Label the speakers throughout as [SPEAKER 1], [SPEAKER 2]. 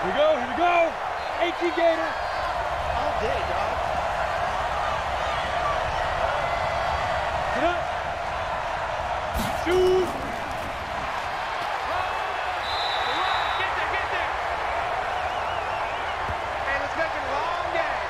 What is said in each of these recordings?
[SPEAKER 1] Here we go. 18 Gator.
[SPEAKER 2] All day, dog.
[SPEAKER 1] Get up. Shoot.
[SPEAKER 2] Get there. Hey, let's make it a long game.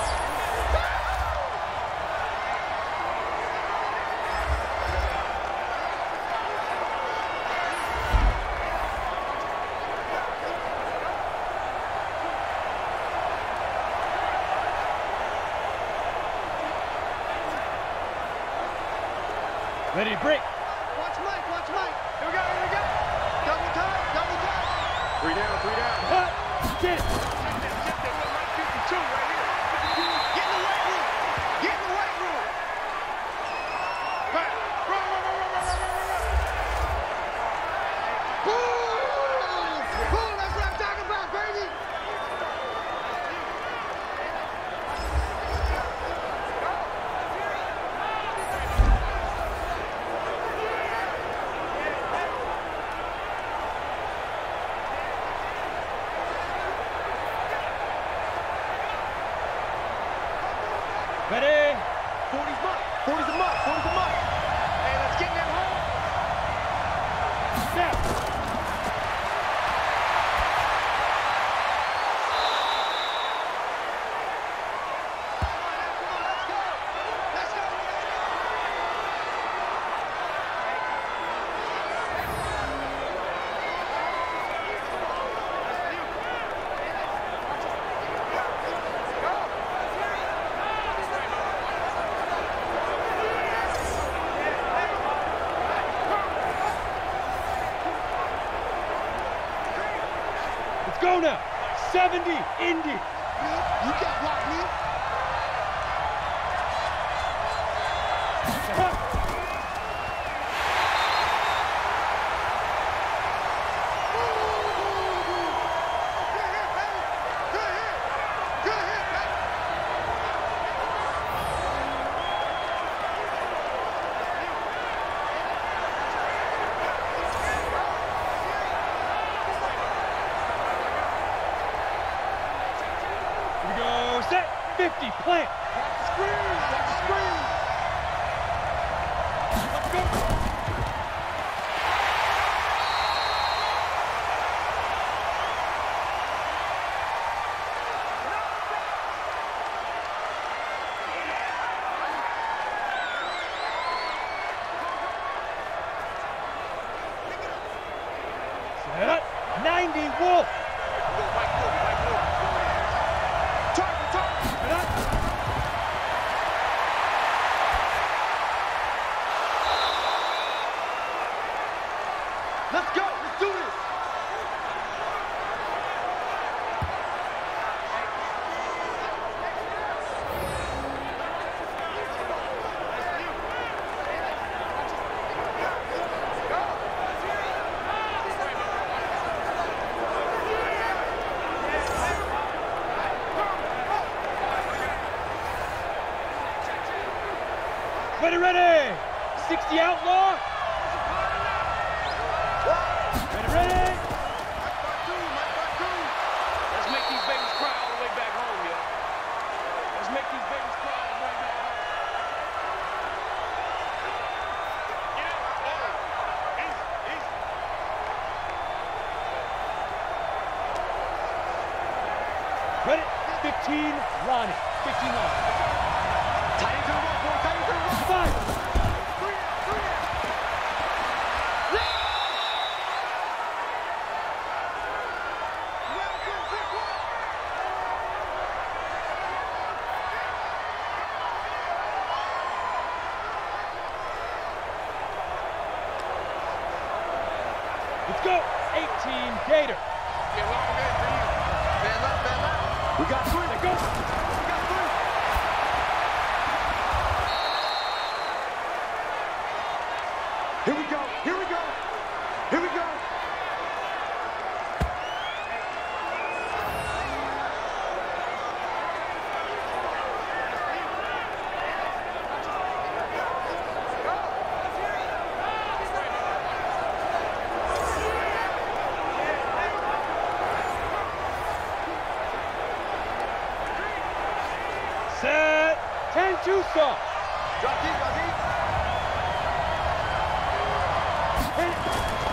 [SPEAKER 1] Ready to break.
[SPEAKER 2] Watch Mike. Here we go. Double time. 3 down.
[SPEAKER 1] Hot. Get it.
[SPEAKER 2] Get there. Mike 52 right here. Get in the weight room. Right. Run. Boom. That's what I'm talking about, baby.
[SPEAKER 1] Ready.
[SPEAKER 2] 40's a muck. Hey, let's get in that hole.
[SPEAKER 1] Snap.
[SPEAKER 2] Let's go.
[SPEAKER 1] Let's go now. 70 Indy.
[SPEAKER 2] You got blocked, me. Good hit, baby.
[SPEAKER 1] Here we go. Set. 50. Plant.
[SPEAKER 2] Watch the screen.
[SPEAKER 1] Let's go. Set. 90 Wolf.
[SPEAKER 2] Target.
[SPEAKER 1] Get up.
[SPEAKER 2] Let's go. Let's do this.
[SPEAKER 1] Ready. 60 Outlaw. Ready.
[SPEAKER 2] Let's make these babies cry all the way back home, yo. Let's make these babies cry all the way back home.
[SPEAKER 1] Ready. 15 Lonnie. 15 Lonnie.
[SPEAKER 2] Tight into the rope, boy. Tight into the rope.
[SPEAKER 1] 5. Let's go. 18 Gator.
[SPEAKER 2] Yeah, we're all good for you. Man up. We got 3.
[SPEAKER 1] Let go.
[SPEAKER 2] We got 3. Here we go.
[SPEAKER 1] too soft.
[SPEAKER 3] Drop deep, drop deep.
[SPEAKER 1] Hit it.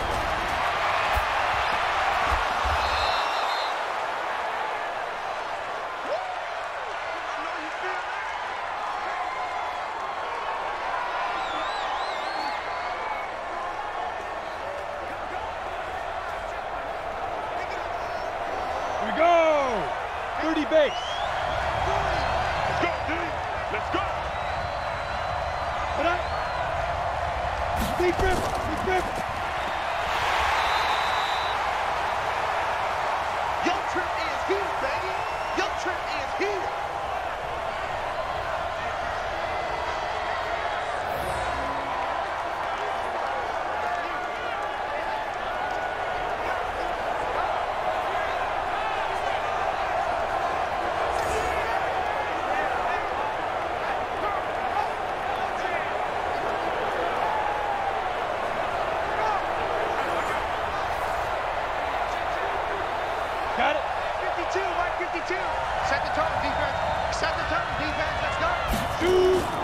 [SPEAKER 1] Here we go. 30 base.
[SPEAKER 2] Let's go, dude. Let's go.
[SPEAKER 1] Put up. Big rip. Big rip.
[SPEAKER 3] Your trip is here, baby. Your trip is here.
[SPEAKER 1] Got it.
[SPEAKER 3] 52, Mike, 52. Set the tone, defense. Set the tone, defense. Let's go.
[SPEAKER 1] Shoot.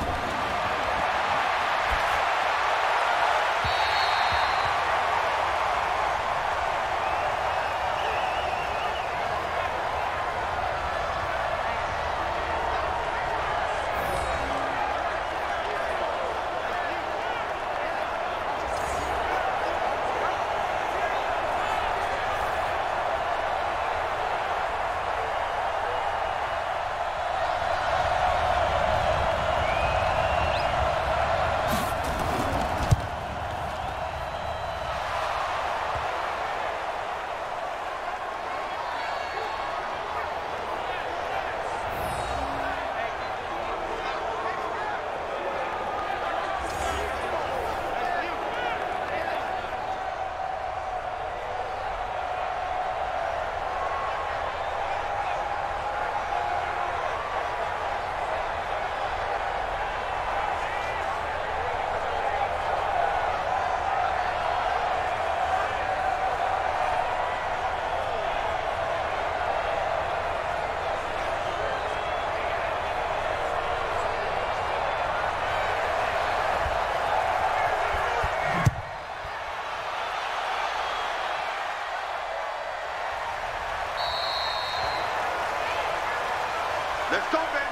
[SPEAKER 3] Let's go, baby.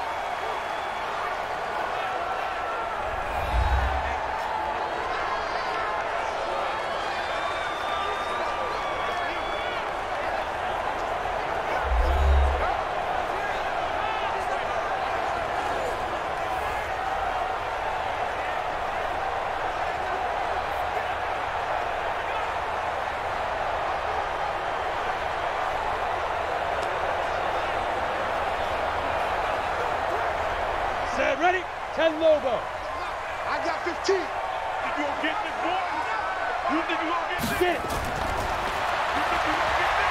[SPEAKER 1] Set, ready? 10 Lobo.
[SPEAKER 3] I got 15.
[SPEAKER 2] Think you gonna get this, boy? You think you gonna get this?
[SPEAKER 1] Get it.
[SPEAKER 2] You think you gonna get this?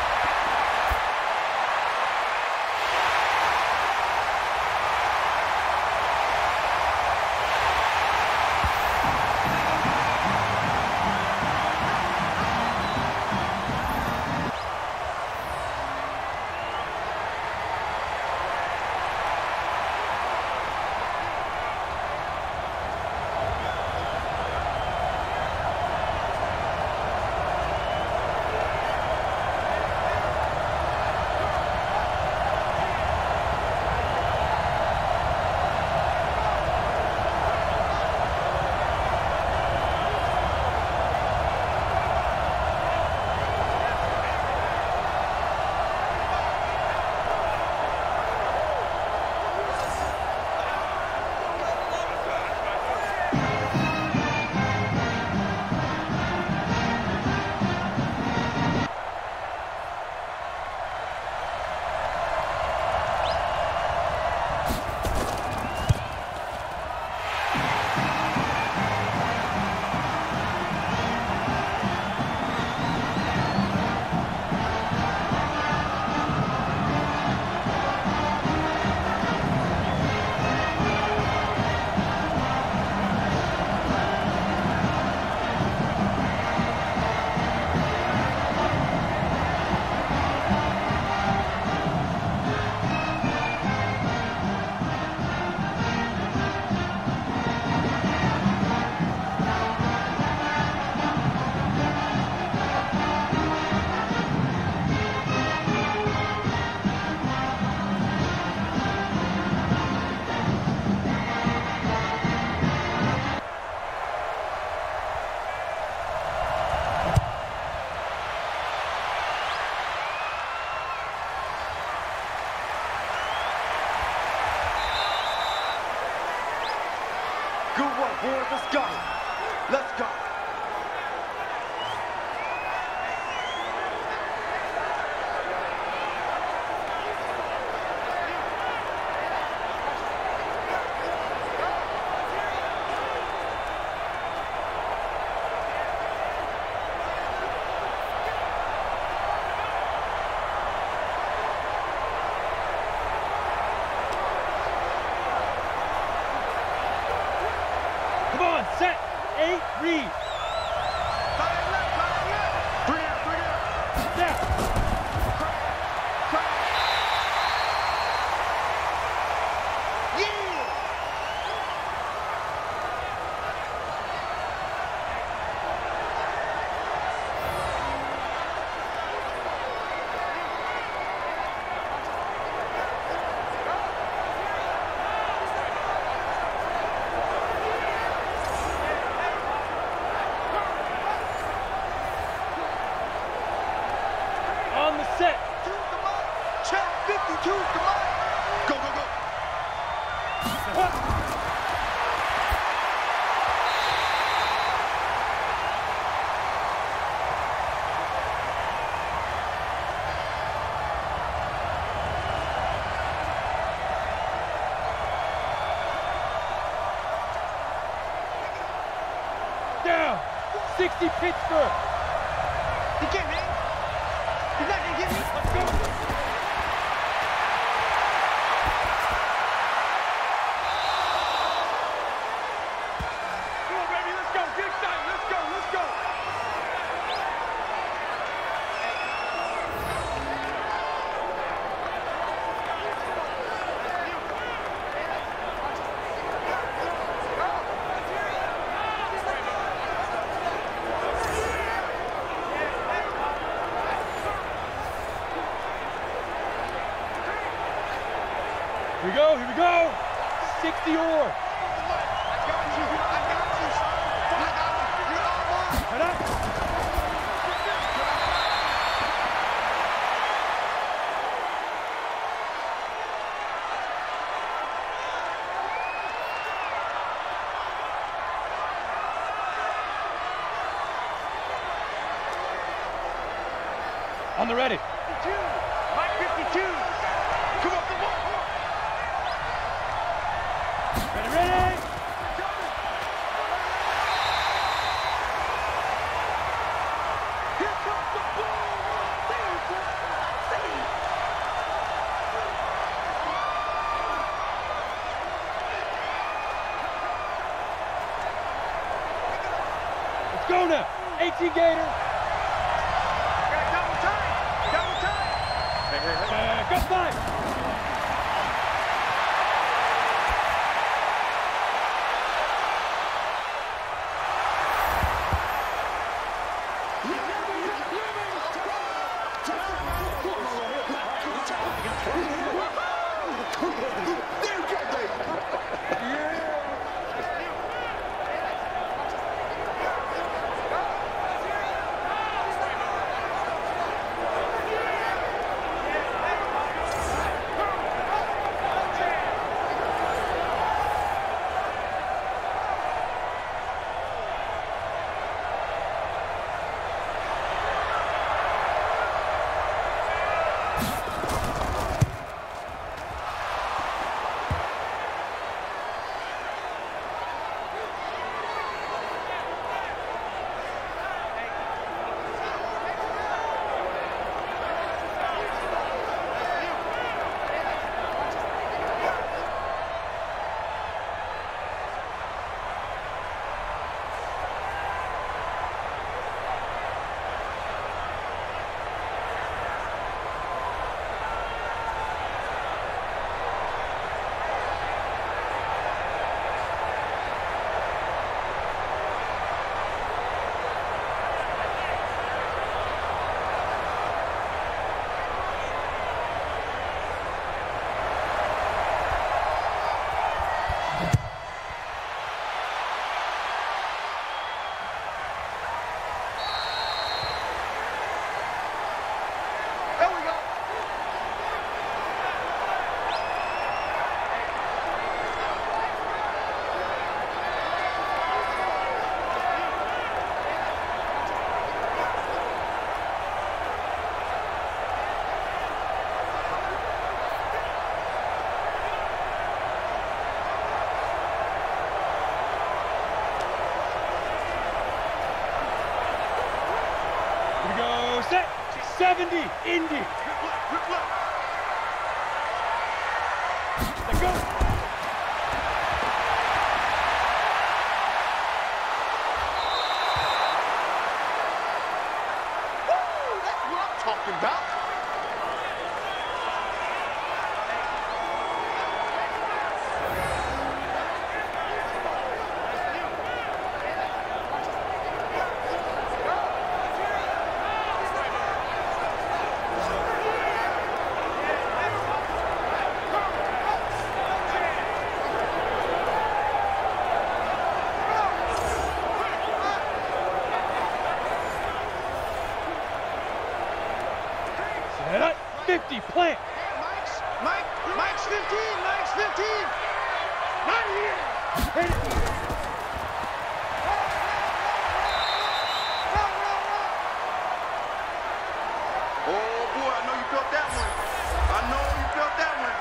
[SPEAKER 3] Let's go. Let's go.
[SPEAKER 1] Come on, set, 8, read. Step. On the set.
[SPEAKER 3] Check 52, come on. Go, go, go.
[SPEAKER 1] Down. 60 Pittsburgh.
[SPEAKER 3] You get me? You're not gonna get me?
[SPEAKER 1] Let's go.
[SPEAKER 2] Come on, baby, let's go. Get excited. Let's go. Let's go.
[SPEAKER 1] Here we go, here we go. 60 or.
[SPEAKER 3] I got you. I got you. I got you. You're all mine.
[SPEAKER 1] Head up. On the ready.
[SPEAKER 3] 52. Mike 52. Come on, come on, come on.
[SPEAKER 1] Ready, ready.
[SPEAKER 3] Here comes the ball.
[SPEAKER 1] Let's go now. 18 Gator.
[SPEAKER 3] Got double time. Double time.
[SPEAKER 1] Go 5. Set. 70. Indy. Let go.
[SPEAKER 3] That's what I'm talking about.
[SPEAKER 1] Set up. 50. Plant.
[SPEAKER 3] Mike's 15. Mike's 15. Not here.
[SPEAKER 1] Hit it.
[SPEAKER 3] Oh boy, I know you felt that one. I know you felt that one.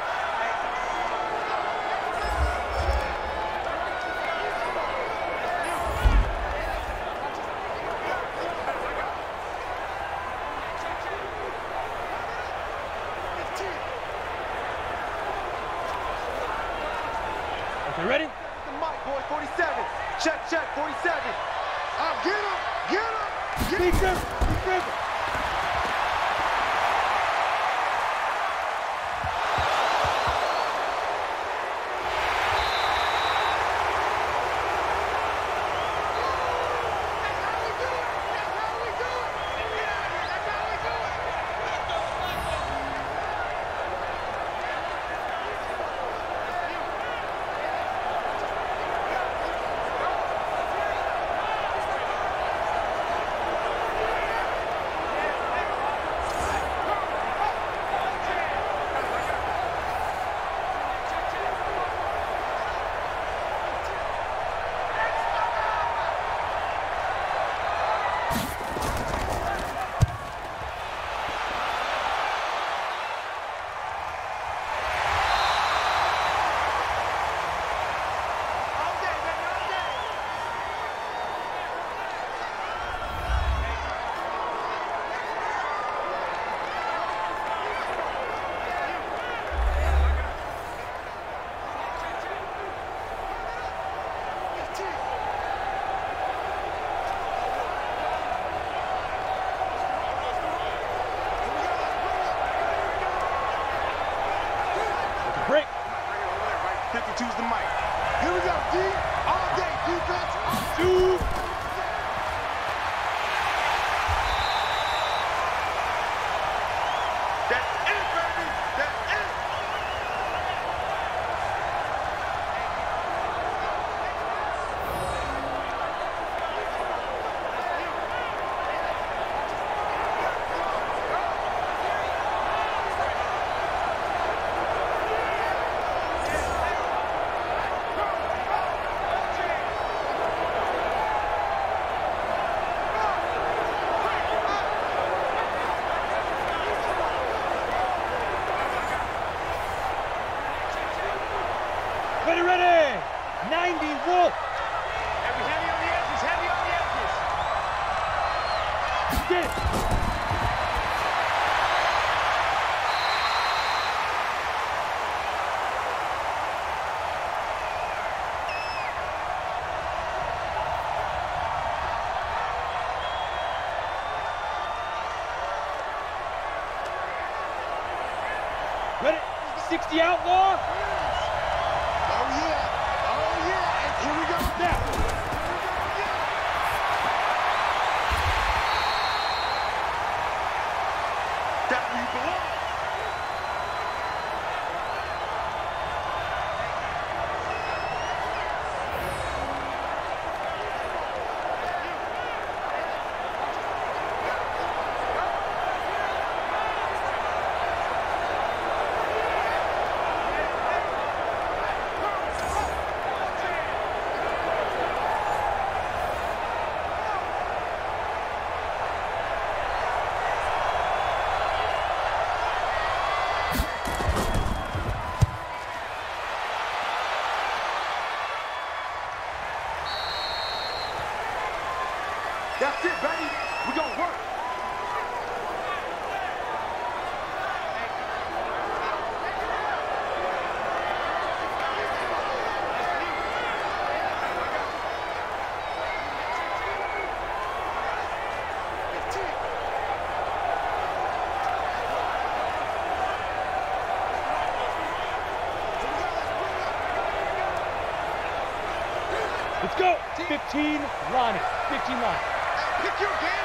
[SPEAKER 1] Okay, ready?
[SPEAKER 3] The mic, boy, 47. Check, 47. Get him.
[SPEAKER 1] Big river. Big river. Break.
[SPEAKER 3] 52's the mic. Here we go, D. All day, defense.
[SPEAKER 1] 2.
[SPEAKER 3] That's it, baby. That's it.
[SPEAKER 1] Ready. 90. Wolf.
[SPEAKER 2] Heavy on the edges, heavy on the edges.
[SPEAKER 1] Get it. Ready. 60 outlaw.
[SPEAKER 3] Oh yeah, and here we go now. That's where you belong.
[SPEAKER 1] go. 15 Lonnie. 15 Lonnie.
[SPEAKER 3] Pick your game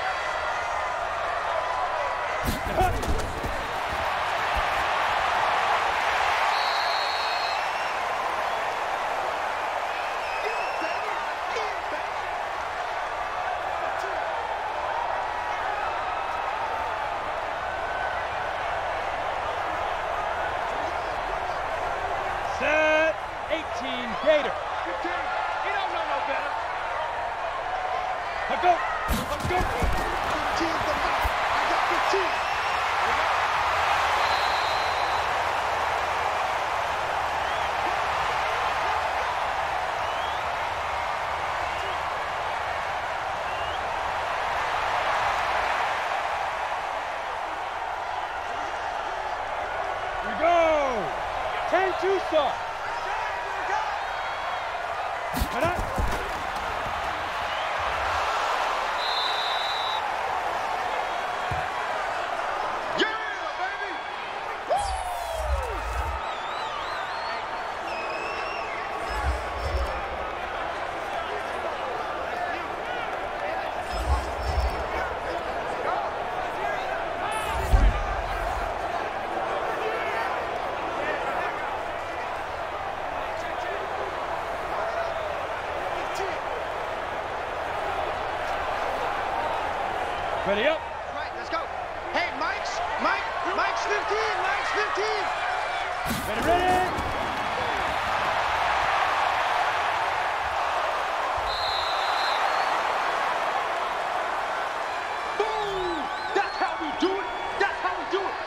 [SPEAKER 3] up.
[SPEAKER 1] Set. 18 Gator.
[SPEAKER 2] 15. He don't know no better.
[SPEAKER 1] Let's go. Let's go.
[SPEAKER 3] 15 the mic. I got 15.
[SPEAKER 1] Here we go. 10 Tucson. Cut up.
[SPEAKER 3] Yeah, baby. Woo!
[SPEAKER 1] Ready up.
[SPEAKER 3] Right, let's go. Hey, Mike's 15. Mike's 15.
[SPEAKER 1] Ready, ready.
[SPEAKER 3] Boom! That's how we do it. That's how we do it.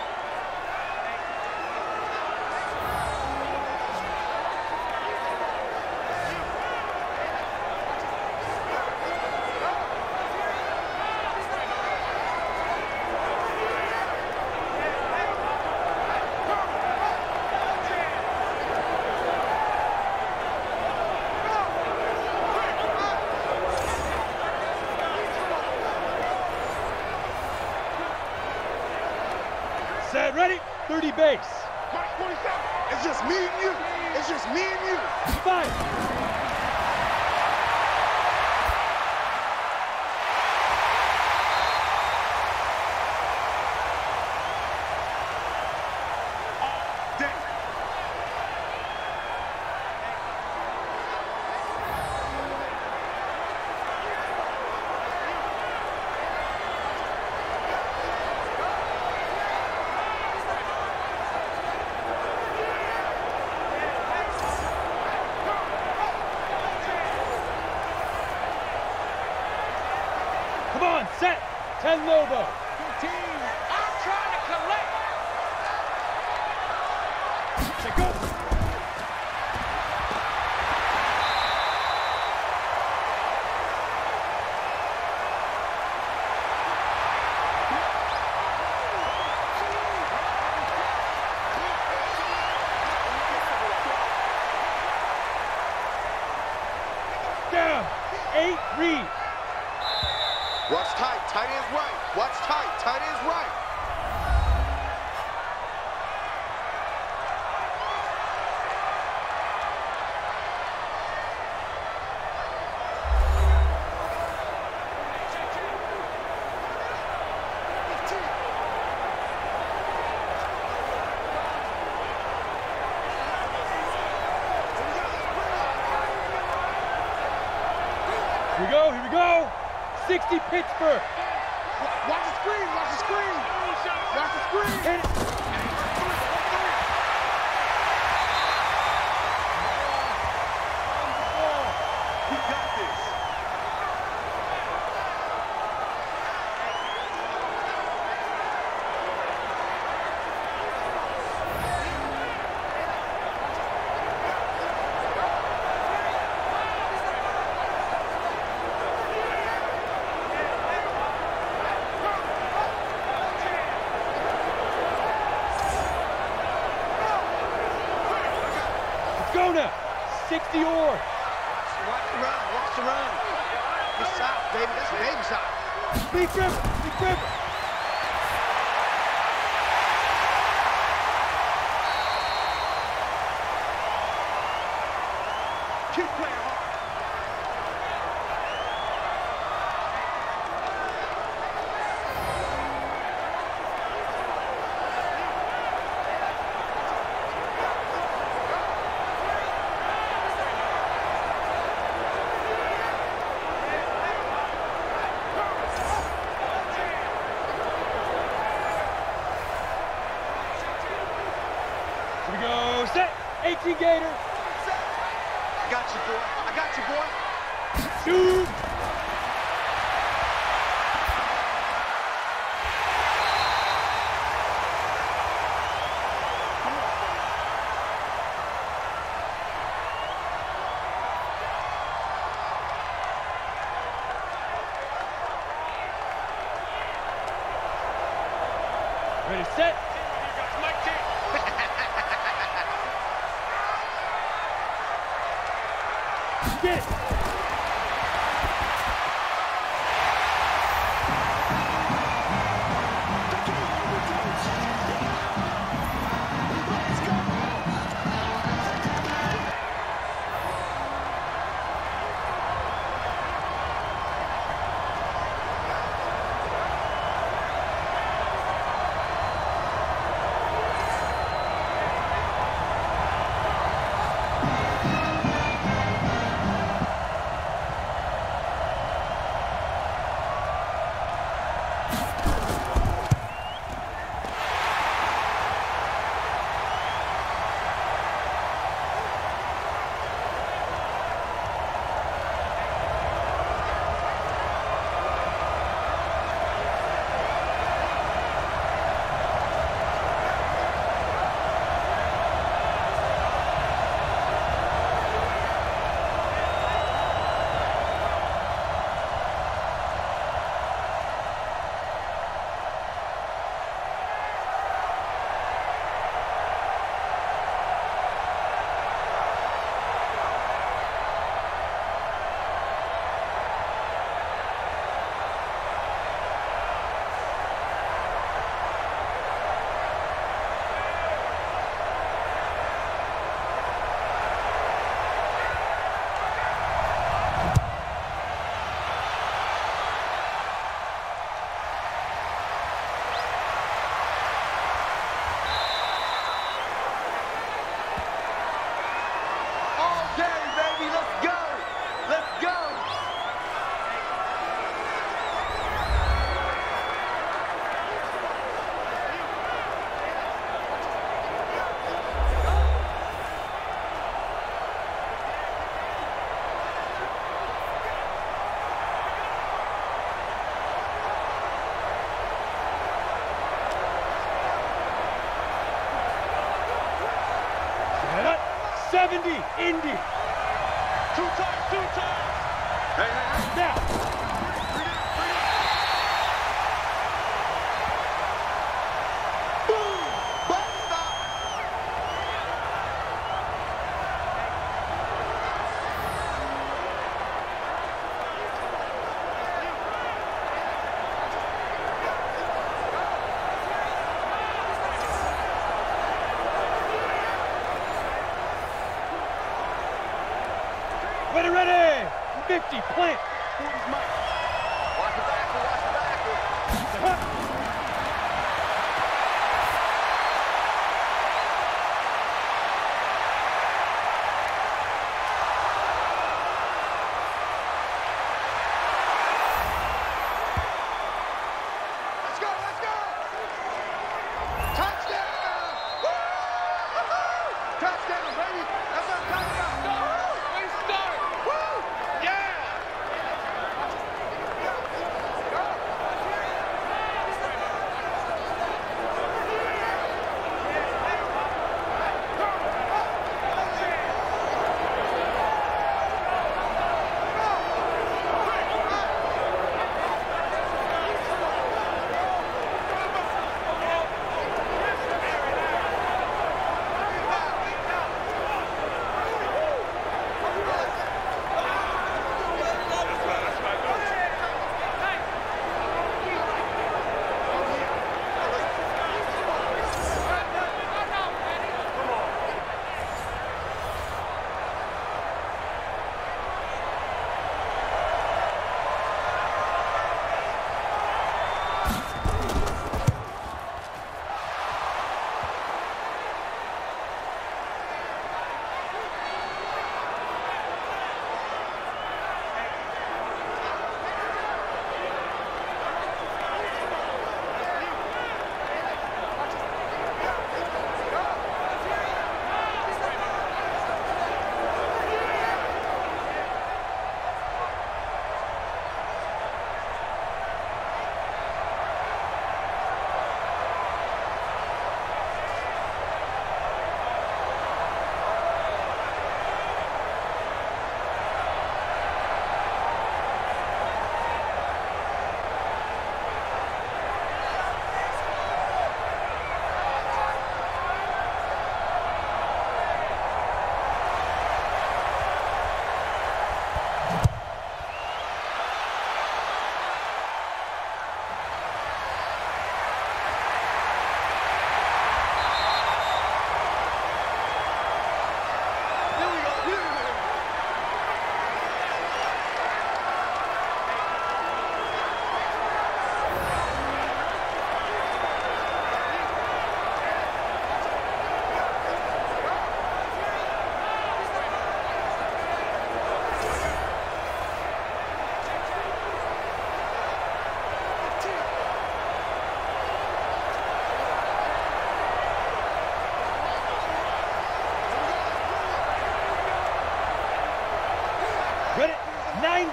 [SPEAKER 1] Set, ready. 30 base.
[SPEAKER 3] Mike 27. It's just me and you. It's just me and you.
[SPEAKER 1] 5.
[SPEAKER 3] Day.
[SPEAKER 1] Come on, set. 10 Lobo.
[SPEAKER 2] 15. I'm trying to collect.
[SPEAKER 1] Set, go. Down. 8 Reed.
[SPEAKER 3] Watch tight. Tight ends right. Watch tight. Tight ends right.
[SPEAKER 1] Here we go, here we go. 60 Pittsburgh.
[SPEAKER 3] Watch the screen. Watch the screen. Watch the screen.
[SPEAKER 1] Hit it.
[SPEAKER 3] We got this.
[SPEAKER 1] Let's go now. 60 Orr.
[SPEAKER 3] Watch the run. Watch the run. Good shot, baby. That's a baby shot.
[SPEAKER 1] Big River. Big River.
[SPEAKER 3] Keep playing hard.
[SPEAKER 1] 18 Gator.
[SPEAKER 3] I got you, boy. I got you, boy.
[SPEAKER 1] Shoot. Ready, set. Get it. Set up. 70 Indy.
[SPEAKER 2] Two times.
[SPEAKER 3] Hey.
[SPEAKER 1] Now. Ready. 50, plant.
[SPEAKER 3] Watch the back. Let's go. Touchdown. Woo! Touchdown, baby. That's what I'm talking about.
[SPEAKER 2] We start. Woo! Yeah!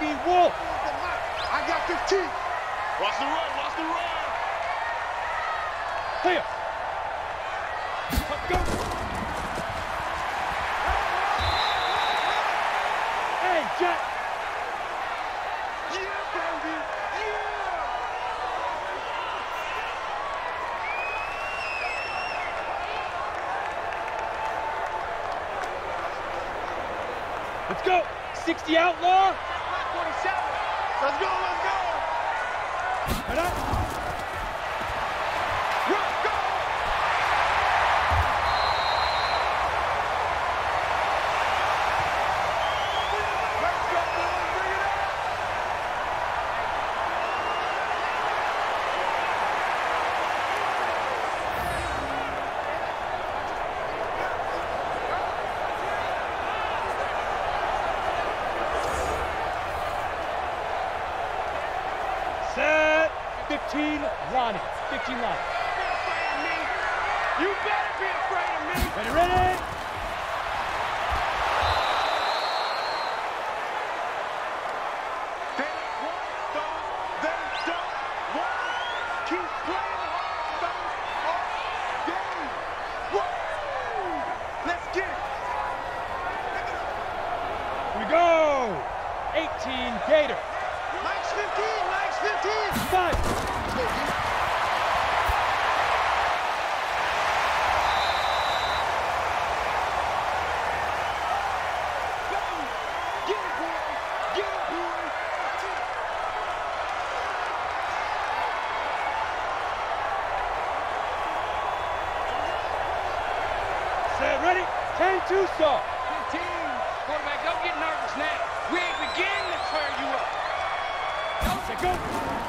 [SPEAKER 1] baby, Wolf.
[SPEAKER 3] I got 15.
[SPEAKER 2] Watch the run, watch the run.
[SPEAKER 1] Clear. Go. Hey, Jet.
[SPEAKER 3] Yeah, baby. Yeah.
[SPEAKER 1] Let's go. 60 outlaw.
[SPEAKER 3] 47. Let's go, let's go.
[SPEAKER 1] Right up.
[SPEAKER 3] Let's go. Let's go, boys. Bring it up.
[SPEAKER 1] Set. 15 Lonnie. 15 Lonnie.
[SPEAKER 2] You better be afraid of me.
[SPEAKER 1] Ready, ready.
[SPEAKER 3] They don't want those. They don't want. Keep playing hard, fellas. All game. Woo! Let's get it.
[SPEAKER 1] Here we go. 18 Gator.
[SPEAKER 3] Mike's 15. Mike's 15.
[SPEAKER 1] 5.
[SPEAKER 3] Get it, boy. Get it, boy.
[SPEAKER 1] Set. Ready. 10 2-saw.
[SPEAKER 2] 15. Quarterback, don't get nervous now. We ain't beginning to turn you up.
[SPEAKER 1] Set. Go.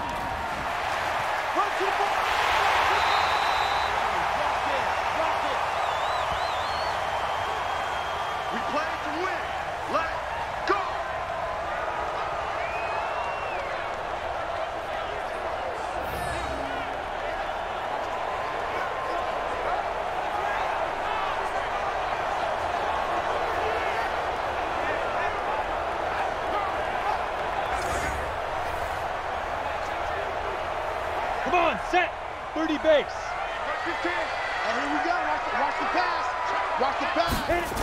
[SPEAKER 3] Run to the ball.
[SPEAKER 1] Rock it. Rock it.
[SPEAKER 3] We play to win. Let's go.
[SPEAKER 1] Come on. Set. 30 base.
[SPEAKER 3] First 15. And here we go. Watch the pass. Watch the pass.
[SPEAKER 1] Hit it.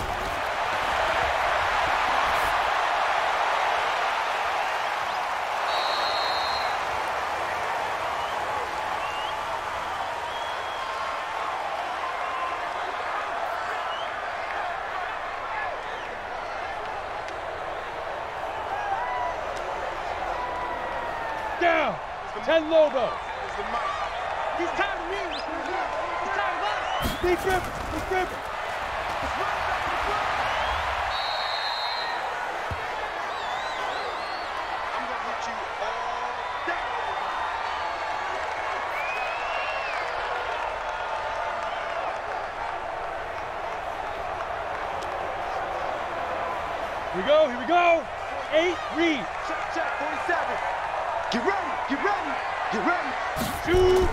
[SPEAKER 1] Down. 10 Lobo.
[SPEAKER 3] It's the mic.
[SPEAKER 2] He's tired of me. He's tired of us.
[SPEAKER 1] Big rip. Big rip.
[SPEAKER 3] I'm gonna hit you all day.
[SPEAKER 1] Here we go. Here we go. 8 read.
[SPEAKER 3] Check, 47. Get ready, get ready, get ready.
[SPEAKER 1] Shoot.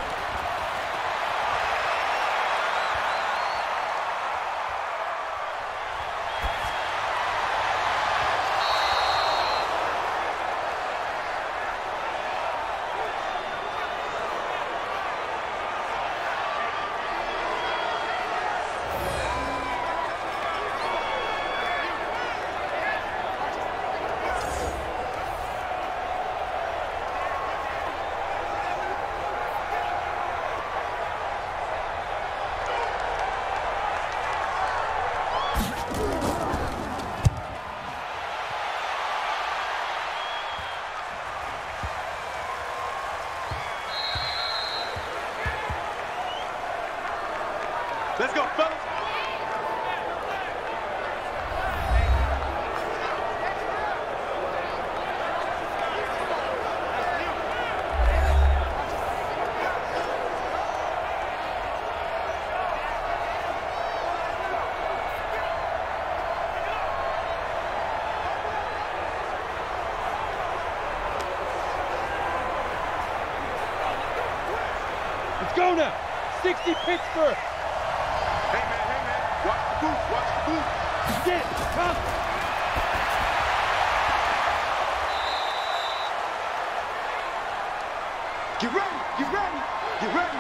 [SPEAKER 3] Let's go, fellas.
[SPEAKER 1] Let's go now. 60 Pittsburgh.
[SPEAKER 3] Hey, man, watch the booth, watch the booth.
[SPEAKER 1] Get it. Come.
[SPEAKER 3] Get ready, get ready, get ready.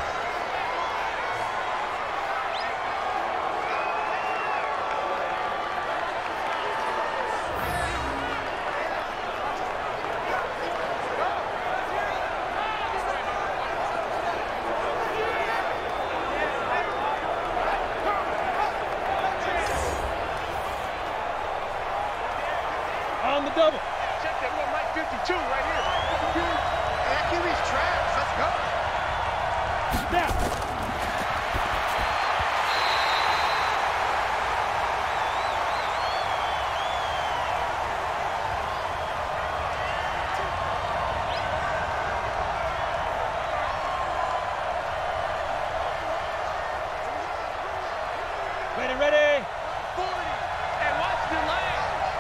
[SPEAKER 1] On the double.
[SPEAKER 2] Check that one, Mike 52 right here.
[SPEAKER 3] That QB's trash. Let's go.
[SPEAKER 1] Snap. Ready, ready.
[SPEAKER 2] 40. And watch the lane.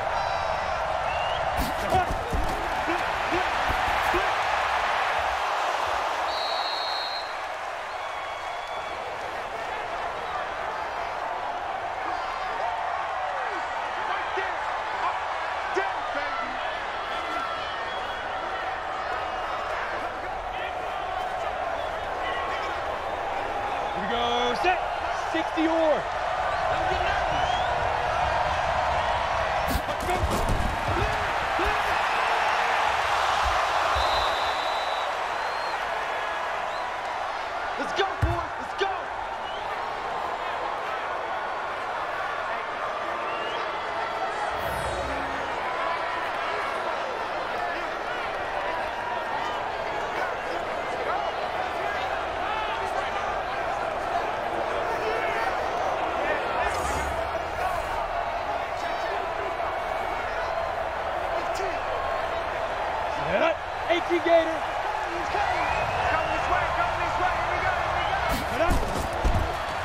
[SPEAKER 3] Right there. Up, down, baby.
[SPEAKER 1] Here we go. Set. 60 or.
[SPEAKER 2] Don't get nervous.
[SPEAKER 3] Let's go, boys. Let's go.
[SPEAKER 1] Set up. 18 Gator.
[SPEAKER 2] Coming this way, coming this way. Here we go, here we go.
[SPEAKER 1] Set up.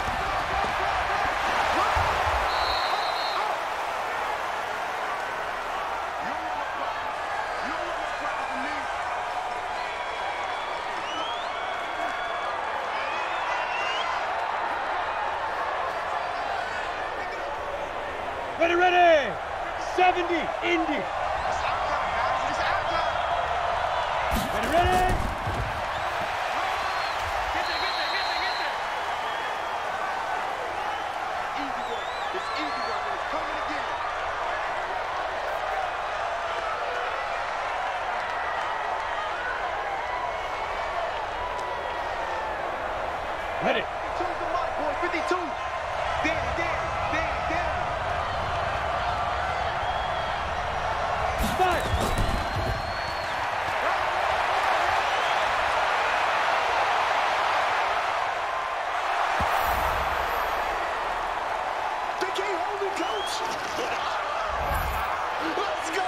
[SPEAKER 3] You don't want no problems with me.
[SPEAKER 1] Ready, ready. 70 Indy.
[SPEAKER 3] It's outcome, guys. It's outcome.
[SPEAKER 1] Ready, ready.
[SPEAKER 2] Get there, get there, get there, get there.
[SPEAKER 3] Easy work. It's easy work, and it's coming again.
[SPEAKER 1] Ready.
[SPEAKER 3] 52's the mark, boy. 52. Danny, Danny, Danny, Danny.
[SPEAKER 1] Five.
[SPEAKER 3] They can't hold it, coach. Let's go.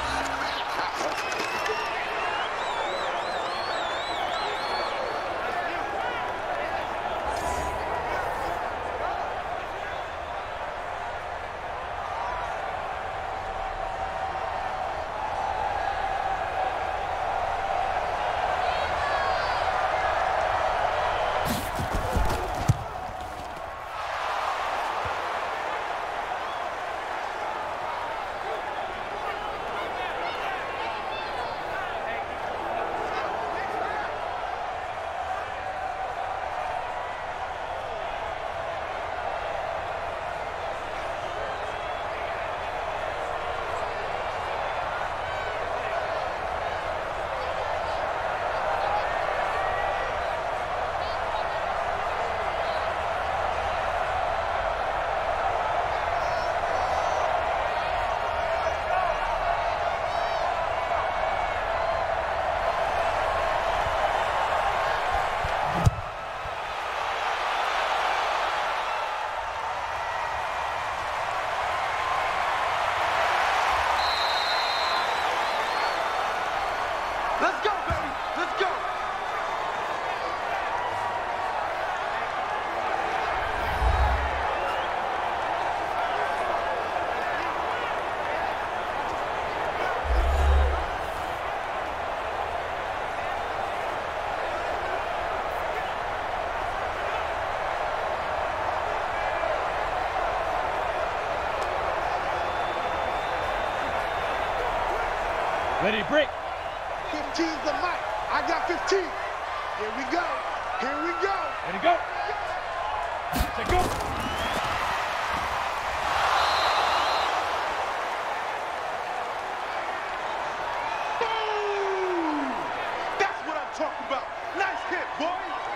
[SPEAKER 3] Let's go, baby. Let's go.
[SPEAKER 1] Ready, break.
[SPEAKER 3] 15's the mic. I got 15. Here we go. Here we go.
[SPEAKER 1] Ready, go. Set, go.
[SPEAKER 3] Boom! That's what I'm talking about. Nice hit, boy.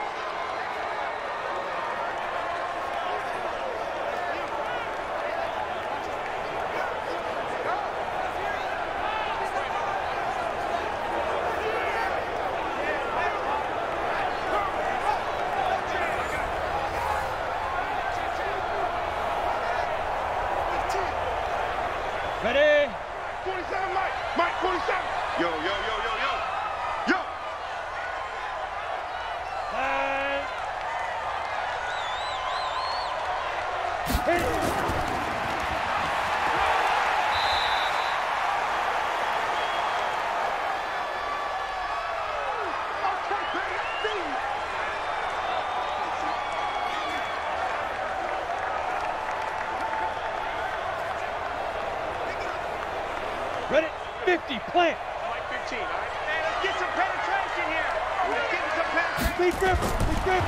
[SPEAKER 1] Ready?
[SPEAKER 3] 47, Mike. Mike, 47. Yo, yo, yo, yo, yo. Yo.
[SPEAKER 1] And... Hit.
[SPEAKER 3] Okay, baby, I see you.
[SPEAKER 1] Ready? 50, plant.
[SPEAKER 2] Mike 15, all right?
[SPEAKER 4] Hey, let's get some penetration here. Let's get some penetration.
[SPEAKER 1] Please grip, please grip.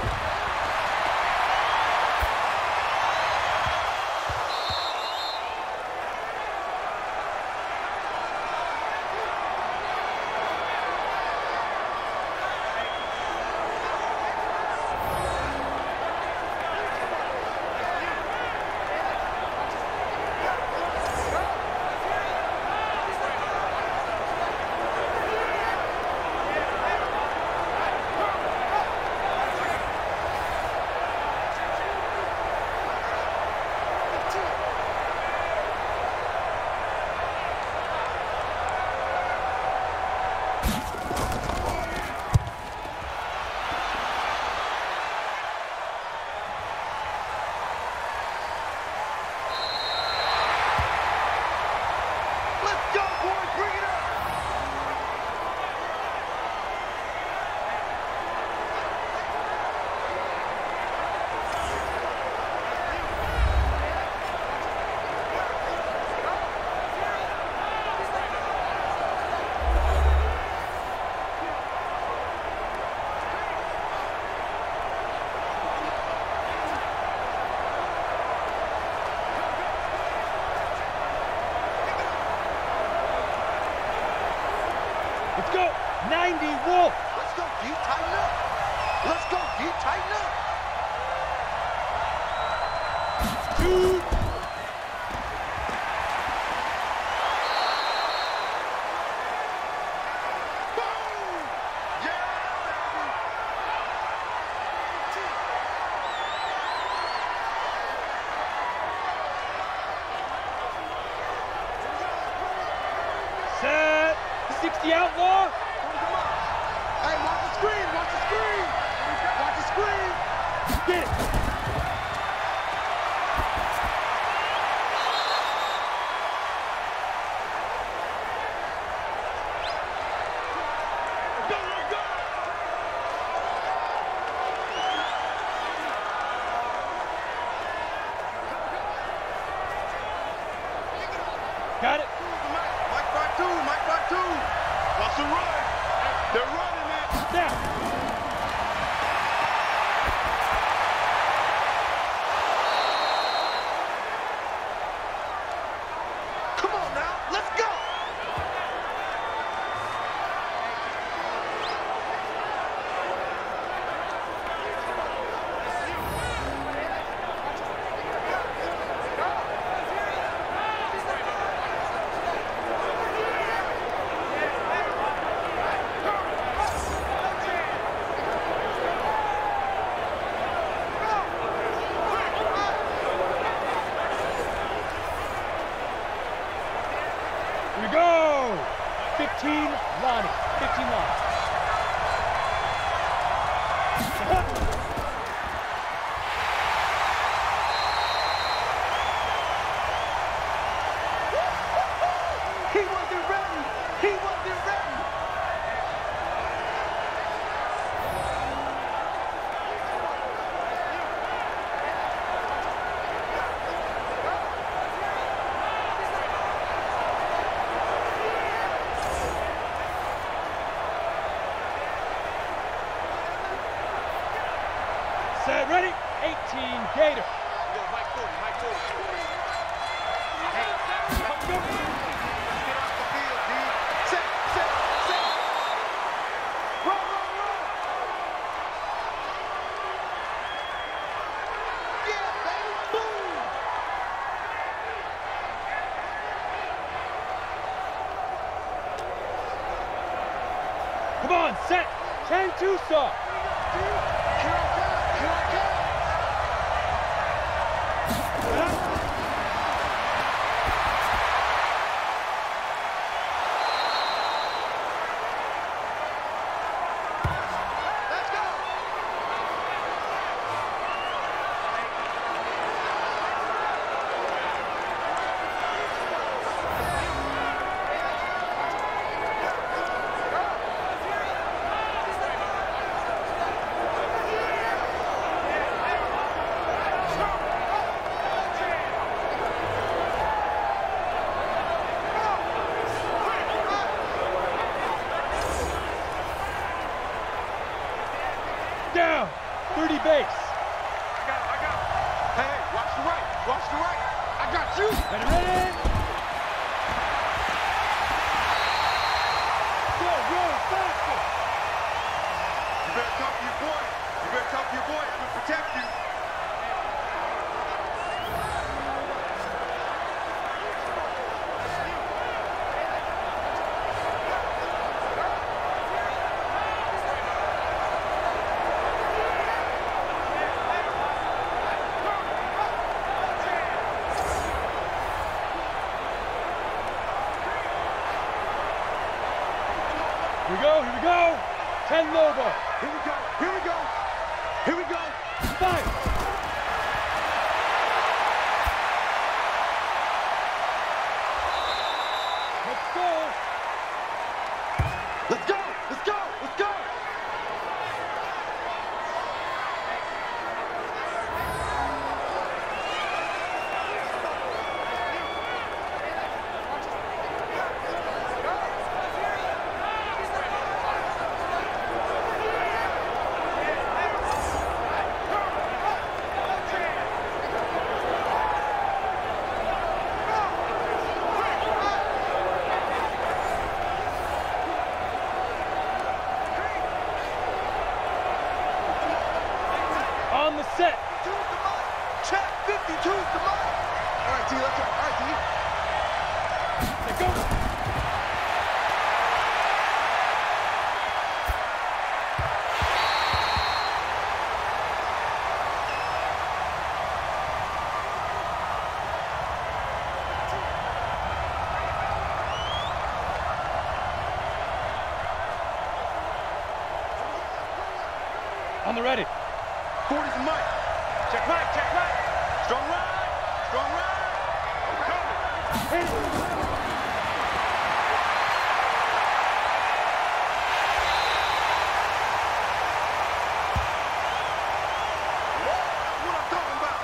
[SPEAKER 3] Let's go, boys. Bring it up.
[SPEAKER 1] Let's go. 90, Wolf.
[SPEAKER 3] Let's go, D. Tighten up. Let's go, D. Tighten up.
[SPEAKER 1] 2.
[SPEAKER 3] Boom! Yeah, baby.
[SPEAKER 1] Set. 60 outlaw.
[SPEAKER 3] Hey, watch the screen. Watch the screen. Watch the screen.
[SPEAKER 1] Get it.
[SPEAKER 3] Go, let's go.
[SPEAKER 1] Got it.
[SPEAKER 3] Mike by two. Mike by two. Watch the run. They're running it.
[SPEAKER 1] Now.
[SPEAKER 3] Come on now. Let's go.
[SPEAKER 1] Here we go. 15, Lonnie. 15, Lonnie.
[SPEAKER 3] He wasn't ready. He wasn't ready.
[SPEAKER 1] Set, ready? 18, Gator.
[SPEAKER 2] Yo, Mike 40, Mike 40.
[SPEAKER 3] Hey, let's get off the field, D. Set. Run. Yeah, baby, boom.
[SPEAKER 1] Come on, set. 10-2 saw.
[SPEAKER 3] Here I come. Let's go.
[SPEAKER 1] Down. 30 base.
[SPEAKER 2] I got him.
[SPEAKER 3] Hey, watch the right. I got you.
[SPEAKER 1] Ready? Go, faster.
[SPEAKER 3] You better talk to your boy. I'm gonna protect you.
[SPEAKER 1] Here we go. 10 low ball.
[SPEAKER 3] Here we go.
[SPEAKER 1] Fire. Let's go.
[SPEAKER 3] Let's go.
[SPEAKER 1] On the set.
[SPEAKER 3] 52's the mark. Check. 52's the mark. All right, D. Let's go. All right, D.
[SPEAKER 1] Let go. On the ready.
[SPEAKER 3] 40's the mic.
[SPEAKER 2] Check right.
[SPEAKER 3] Strong ride. What I'm talking about.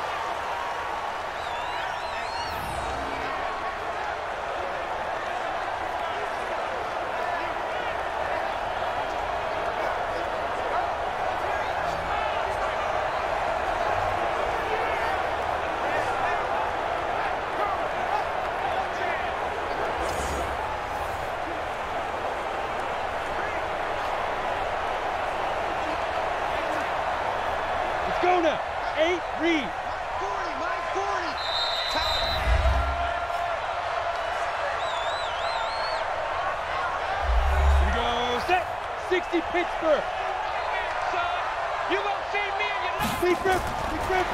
[SPEAKER 1] Let's go now. 8, read.
[SPEAKER 3] Mike 40.
[SPEAKER 1] Here we go. Set. 60 Pittsburgh.
[SPEAKER 2] Son, you gonna see me and your love.
[SPEAKER 1] Big grip.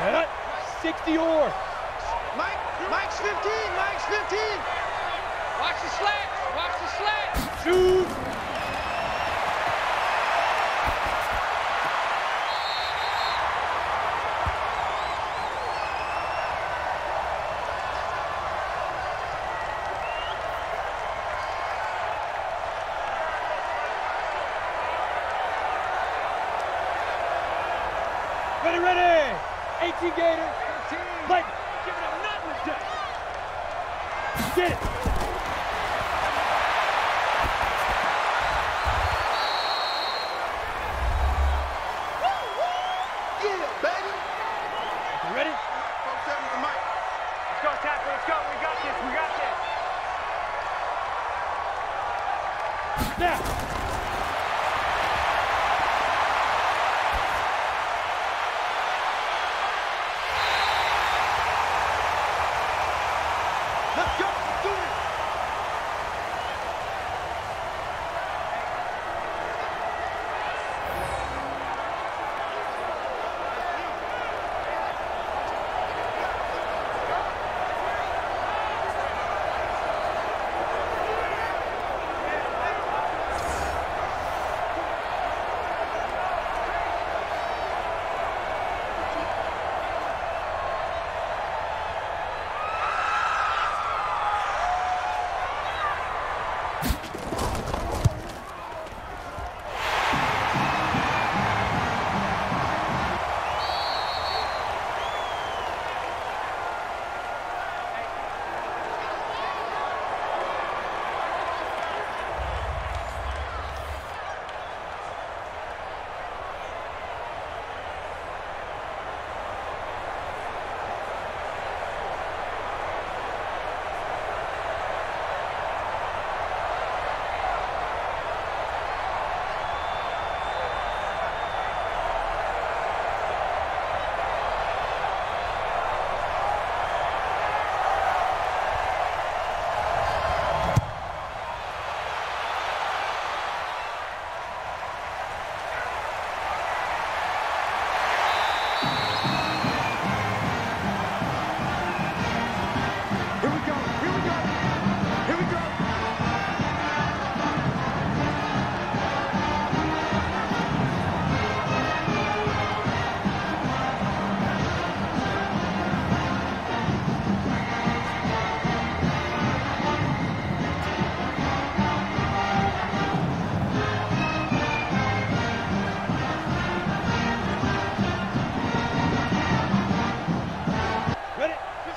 [SPEAKER 1] 60 or.
[SPEAKER 4] Mike's 15, Mike's 15.
[SPEAKER 2] Watch the slats, watch the slats.
[SPEAKER 1] Shoot. Ready. 18 Gator.
[SPEAKER 2] 13.
[SPEAKER 1] Play.
[SPEAKER 2] Giving him nothing to do.
[SPEAKER 1] Get it.
[SPEAKER 3] Yeah, baby.
[SPEAKER 1] You ready?
[SPEAKER 3] Folks, that was the mic.
[SPEAKER 4] Let's go, Tackle. Let's go. We got this. We got this.
[SPEAKER 1] Now.
[SPEAKER 3] Let's go. Let's do it.
[SPEAKER 1] Ready?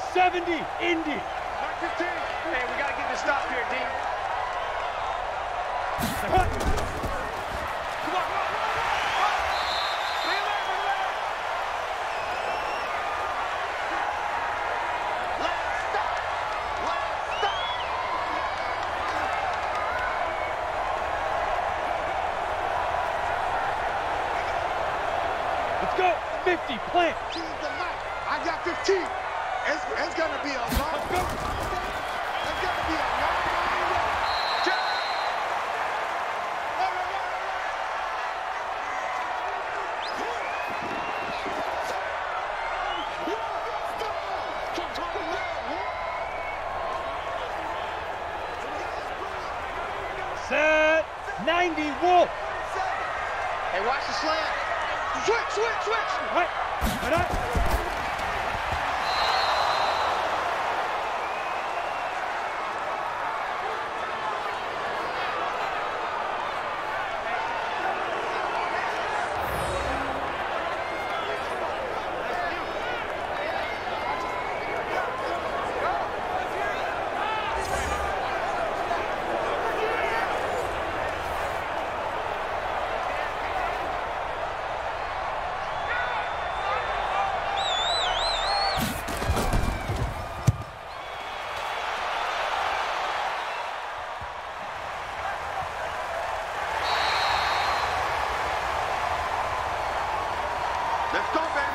[SPEAKER 1] 70 Indy.
[SPEAKER 3] Mark 15.
[SPEAKER 4] Hey, we got to get this stop here, D.
[SPEAKER 1] Come
[SPEAKER 4] Come on. Bring him in, bring him in.
[SPEAKER 3] Last stop. Last stop.
[SPEAKER 1] Let's go. 50 plant.
[SPEAKER 3] Choose the mic. I got 15. It's going to be a long
[SPEAKER 1] Let's go.
[SPEAKER 3] It's going to be a long road. Check.
[SPEAKER 1] Set. 90 Wolf.
[SPEAKER 4] Hey, watch the slant. Switch.
[SPEAKER 1] Right. Right.
[SPEAKER 3] Let's go, baby.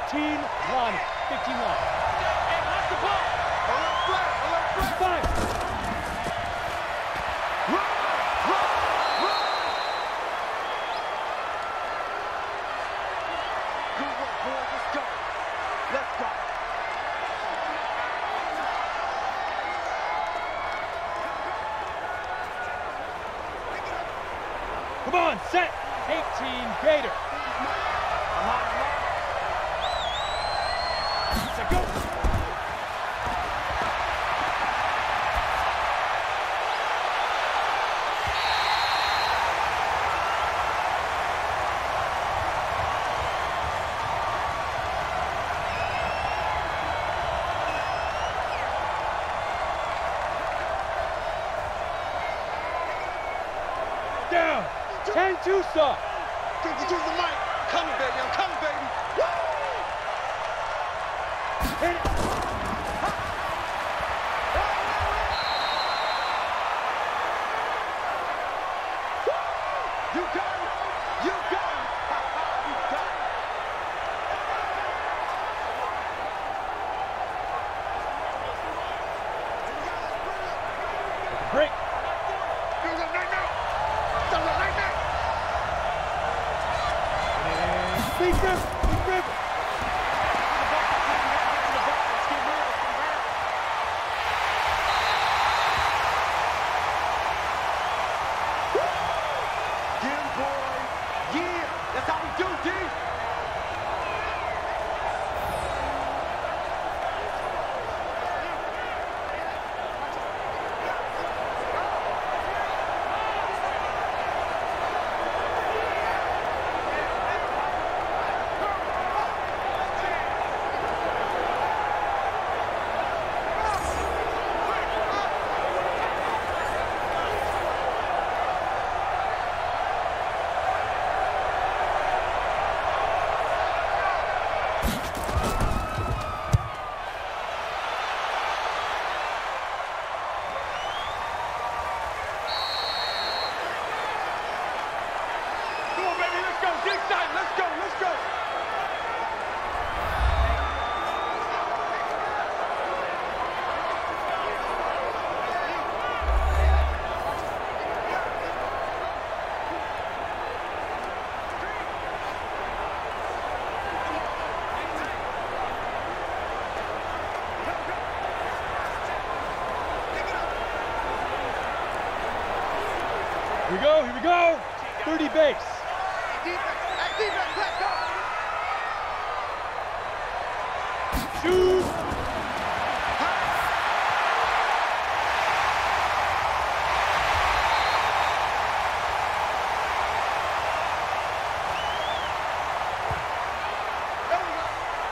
[SPEAKER 1] 15 line. 15 line.
[SPEAKER 2] And watch the ball.
[SPEAKER 3] Alert flag, alert flag.
[SPEAKER 1] 5.
[SPEAKER 3] Run, run, run. Good work, boys. Let's go. Let's go.
[SPEAKER 1] Come on, set. 18 Gator. Set, go. Down. 10-2 soft.
[SPEAKER 3] Choose the mic. Coming, baby. I'm coming, baby. Woo!
[SPEAKER 1] Hit it.
[SPEAKER 3] You got it. You got it. You got it.
[SPEAKER 1] Break.
[SPEAKER 3] There's a night-night. There's a night-night.
[SPEAKER 1] Big rip. Big rip.
[SPEAKER 3] Get him, boy. Yeah. That's how we do, D. Come on, baby. Let's go. Get excited. Let's go. Let's go.
[SPEAKER 1] Here we go. Here we go. 30 base.
[SPEAKER 3] Defense, let's go.
[SPEAKER 1] Shoot.
[SPEAKER 3] There we go.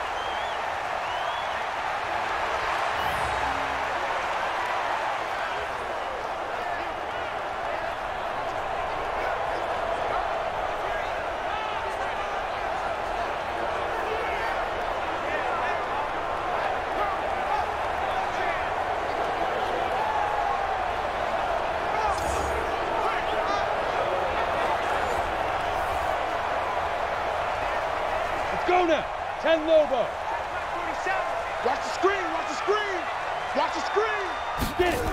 [SPEAKER 1] Go now. 10 Lobo.
[SPEAKER 4] 47.
[SPEAKER 3] Watch the screen. Watch the screen. Watch the screen.
[SPEAKER 1] Get it.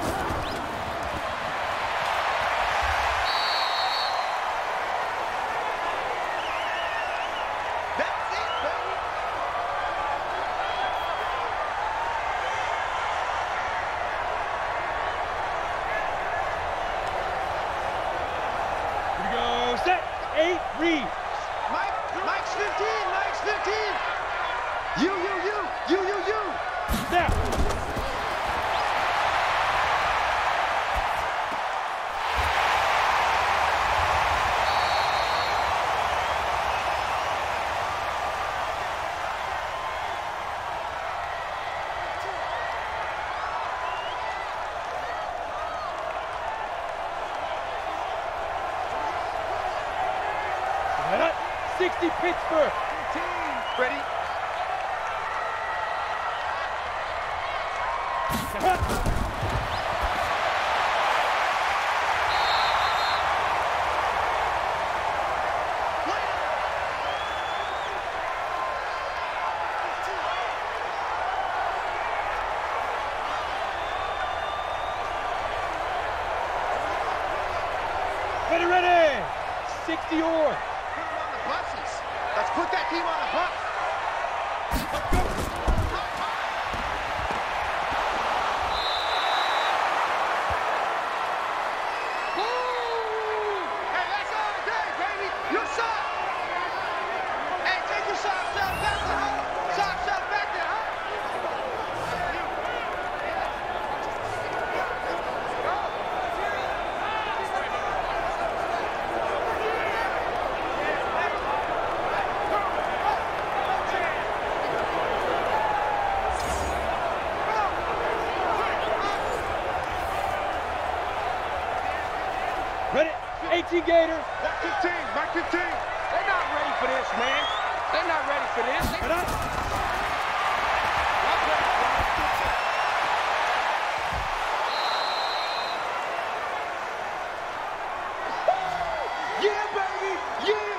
[SPEAKER 3] That's it, baby.
[SPEAKER 1] Here we go. Set. 8 read.
[SPEAKER 3] Mike's 15. Mike's 15. You.
[SPEAKER 1] Now. Right up. 60 Pittsburgh.
[SPEAKER 3] Ready?
[SPEAKER 1] 60 or.
[SPEAKER 3] Put them on the buses. Let's put that team on the bus.
[SPEAKER 1] Let's go.
[SPEAKER 3] Hey, that's all day, baby. Your shot. Hey, take your shot back there, huh? Shot back there, huh?
[SPEAKER 1] Ready? 18 Gator.
[SPEAKER 3] Back 15, back 15.
[SPEAKER 2] They're not ready for this, man. They're not ready for this.
[SPEAKER 1] Get up.
[SPEAKER 3] Yeah, baby, yeah.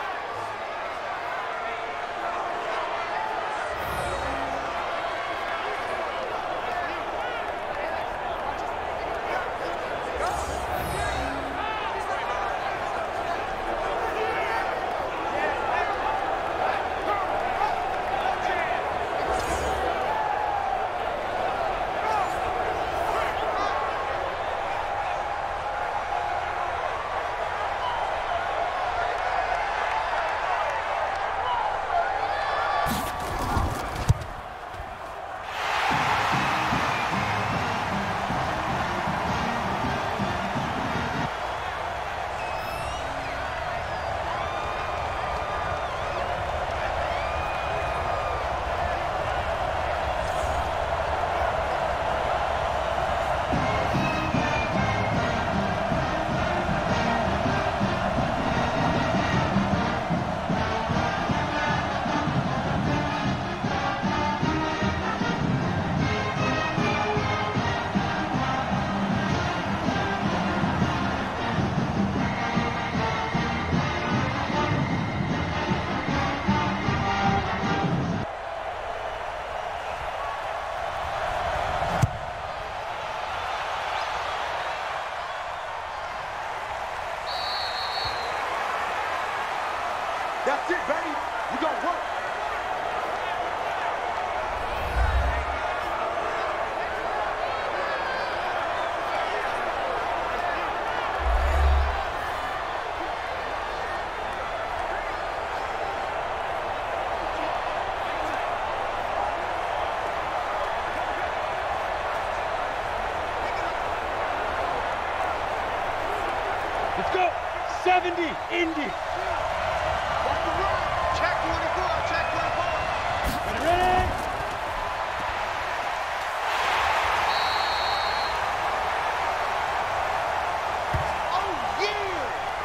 [SPEAKER 3] That's it, baby. We gonna work.
[SPEAKER 1] Let's go. 70 Indy.
[SPEAKER 3] Check 24, check 24.
[SPEAKER 1] Ready, ready?
[SPEAKER 3] Oh, yeah.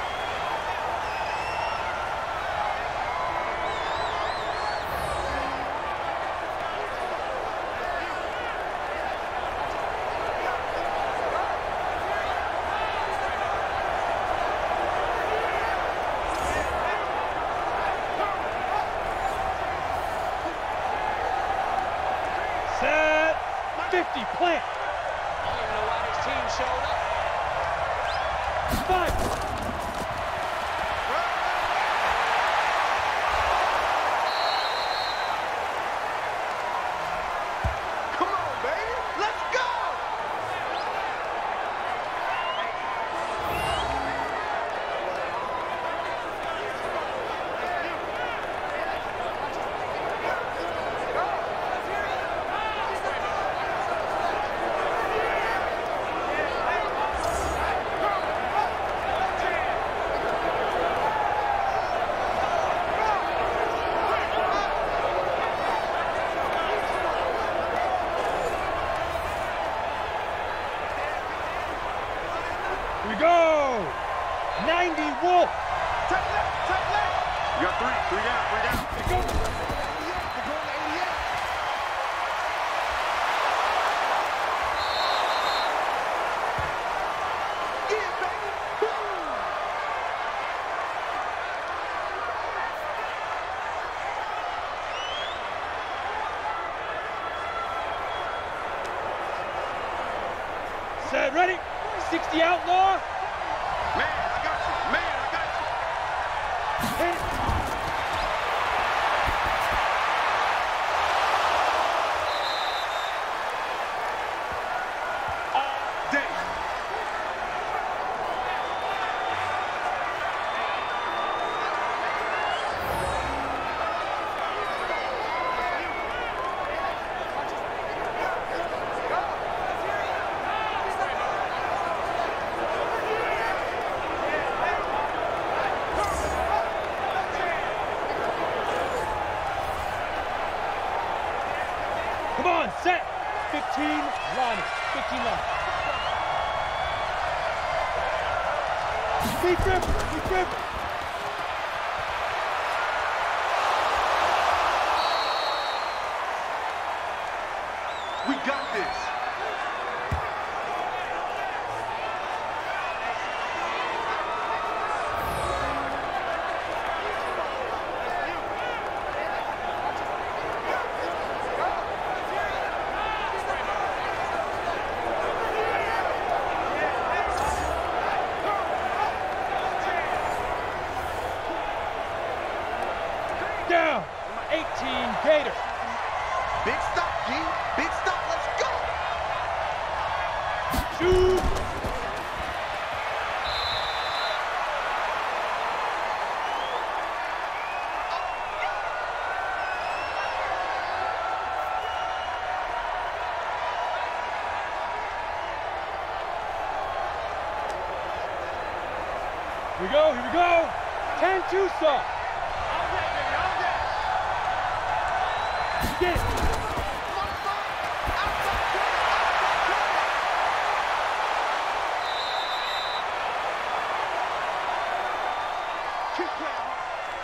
[SPEAKER 1] Set. 50, plant.
[SPEAKER 2] I don't even know why this team showed up.
[SPEAKER 1] 5.
[SPEAKER 3] Come on, baby. Let's go.
[SPEAKER 1] Here we go. 90 Wolf.
[SPEAKER 3] Take left, take left.
[SPEAKER 5] You got three down.
[SPEAKER 1] Here we go.
[SPEAKER 3] 88, we're going to 88. Yeah, baby. Boom.
[SPEAKER 1] Set, ready? 60 Outlaw.
[SPEAKER 5] Man, I got you. Man, I got you.
[SPEAKER 1] Hit.
[SPEAKER 3] All day.
[SPEAKER 1] Come on, set. 15 liners. 15 liners. Deep river. Deep river.
[SPEAKER 3] We got this.
[SPEAKER 1] Down. 18 Gator.
[SPEAKER 3] Big stop, G. Big stop. Let's go.
[SPEAKER 1] Shoot. Here we go, here we go. 10-2 soft. Get it.
[SPEAKER 3] Keep playing hard.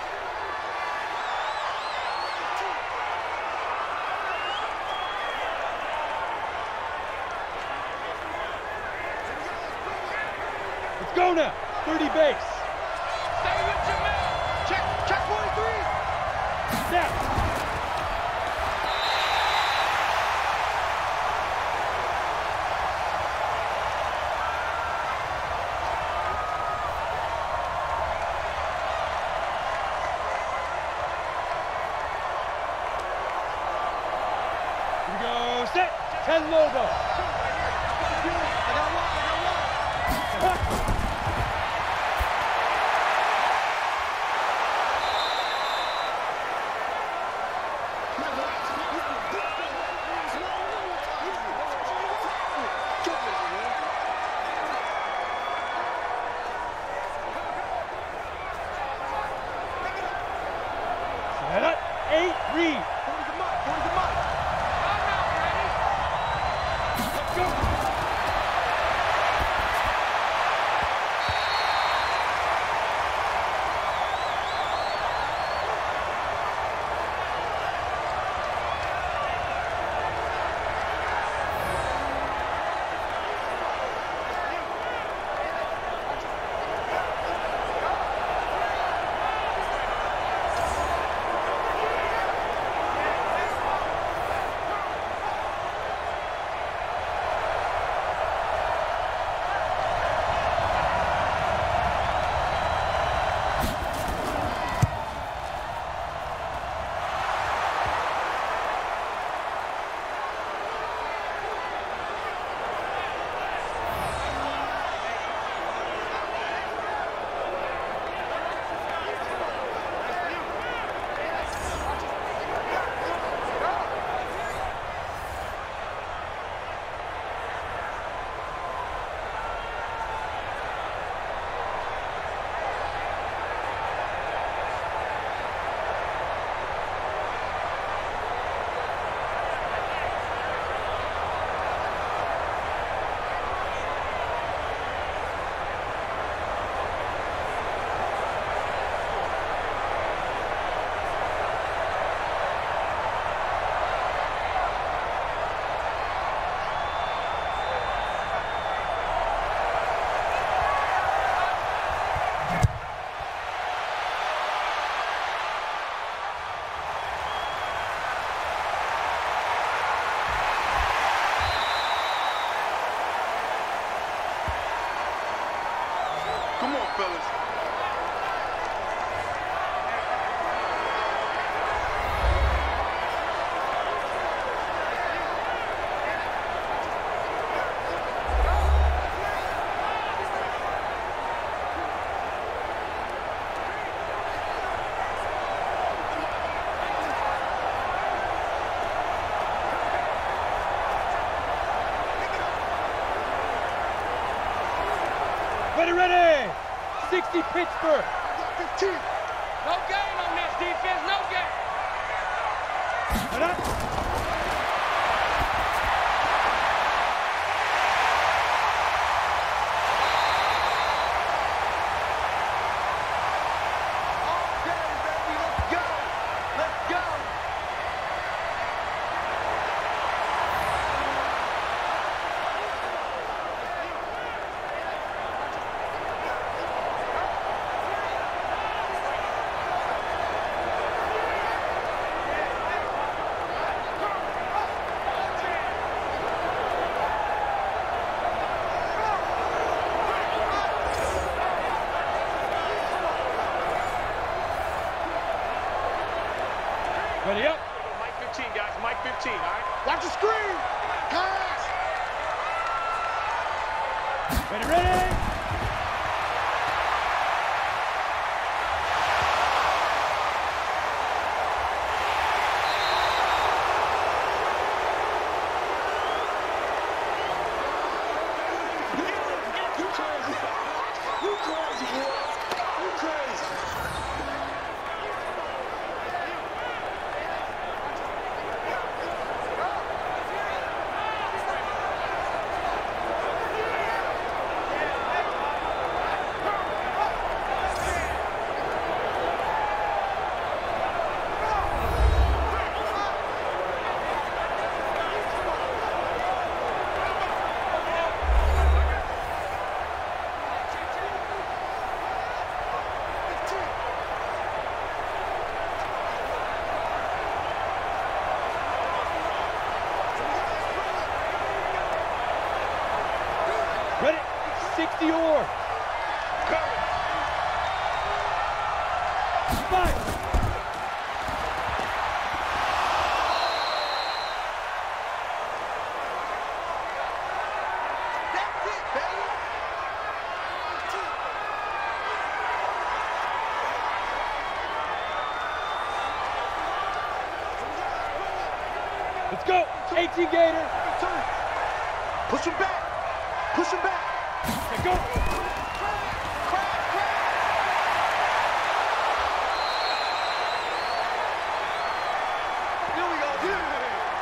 [SPEAKER 1] Let's go now. 30 base.
[SPEAKER 2] Stay with your man.
[SPEAKER 3] Check 43.
[SPEAKER 1] Snap. Here we go. Set. 10 Lobo. Set up. 8 read.
[SPEAKER 3] 40's a mark. 40's a mark.
[SPEAKER 1] Let's go. 60 Pittsburgh.
[SPEAKER 3] 15.
[SPEAKER 2] No gain on this defense, no gain.
[SPEAKER 1] Cut up. Ready up.
[SPEAKER 2] Mike 15, guys. Mike 15, all right?
[SPEAKER 3] Watch the screen. Pass.
[SPEAKER 1] Ready, ready.
[SPEAKER 3] You crazy. You crazy, boy. You crazy.
[SPEAKER 1] Ready. 60 or. Fight.
[SPEAKER 3] That's it, baby.
[SPEAKER 1] Let's go. 18 Gator.
[SPEAKER 3] Push him back. Push him back.
[SPEAKER 1] Okay, go.
[SPEAKER 3] Here we go. Here we go.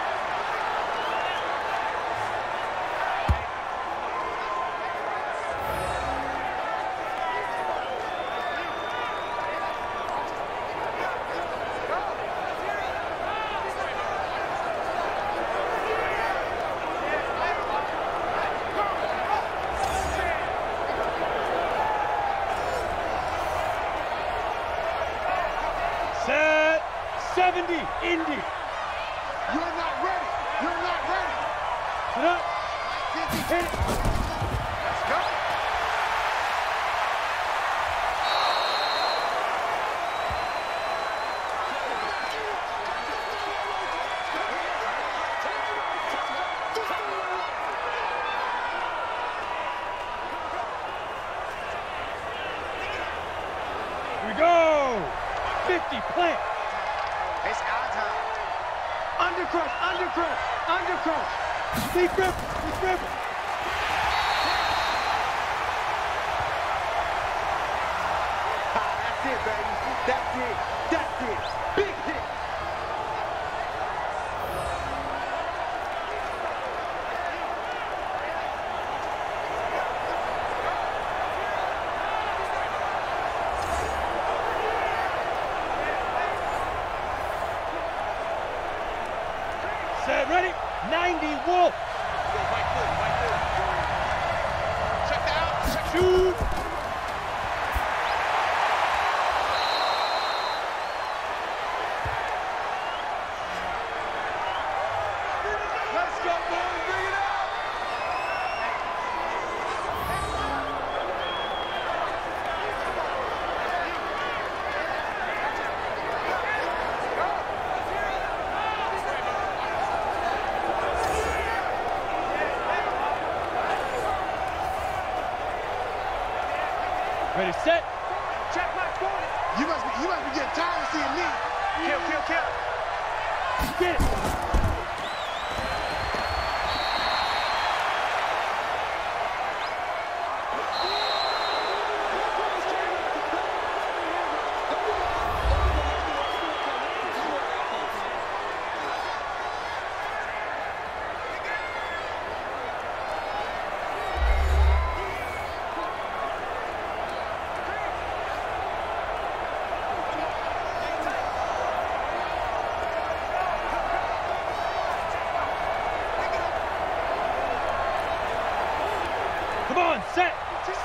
[SPEAKER 1] Set. 70 Indy.
[SPEAKER 3] You're not ready. You're not ready.
[SPEAKER 1] Sit up. Hit it.
[SPEAKER 3] Let's go.
[SPEAKER 1] Here we go. 50 plant.
[SPEAKER 3] It's our time.
[SPEAKER 1] Undercrush, undercrush, undercrush. Deep rip, deep rip.
[SPEAKER 3] That's it, baby. That's it. That's it. Big hit.
[SPEAKER 1] Set, ready. 90 Wolf.
[SPEAKER 2] Check that out. Check
[SPEAKER 1] Shoot.
[SPEAKER 3] Let's go, boys. Bring it out.
[SPEAKER 1] Ready, set.
[SPEAKER 2] Check my corner.
[SPEAKER 3] You must be getting tired of seeing me.
[SPEAKER 2] Kill, kill, kill.
[SPEAKER 1] Get it.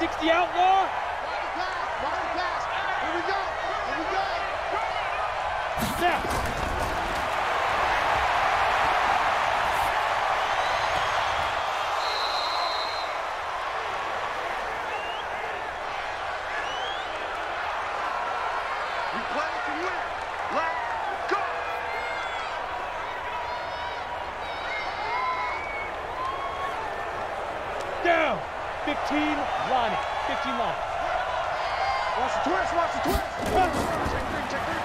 [SPEAKER 1] 360 outlaw.
[SPEAKER 3] Watch the pass. Here we go. Here we go.
[SPEAKER 1] Now.
[SPEAKER 3] We play to win. Let's go.
[SPEAKER 1] Down. 15 Lonnie. 15 Lonnie.
[SPEAKER 3] Watch the twist. Watch the twist. Check three. Check three.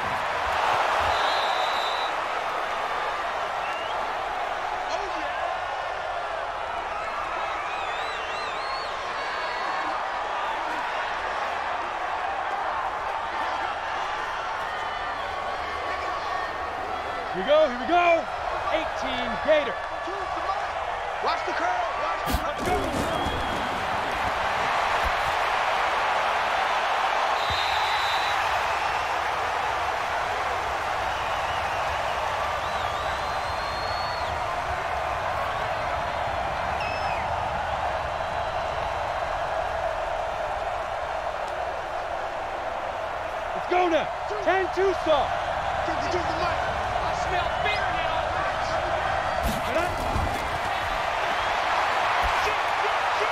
[SPEAKER 3] Oh, yeah.
[SPEAKER 1] Here we go. Here we go. 18 Gator.
[SPEAKER 3] Watch the curl. Watch the curl.
[SPEAKER 1] Let's go now. 10-2 saw.
[SPEAKER 3] Give the mic.
[SPEAKER 2] I smell fear in that offense. Shoot, shoot, shoot.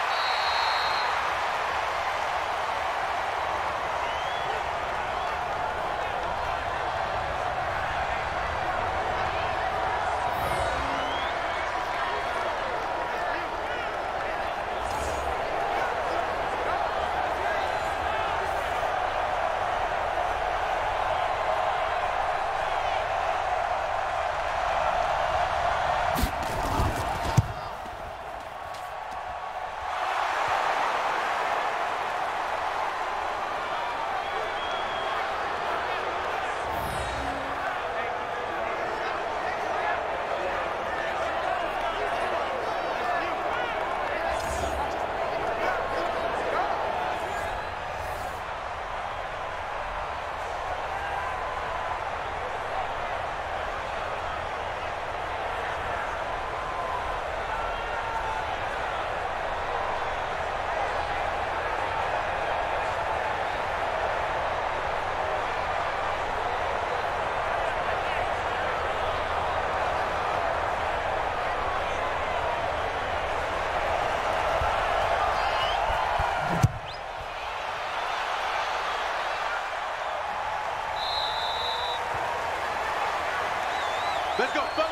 [SPEAKER 3] Let's go, folks.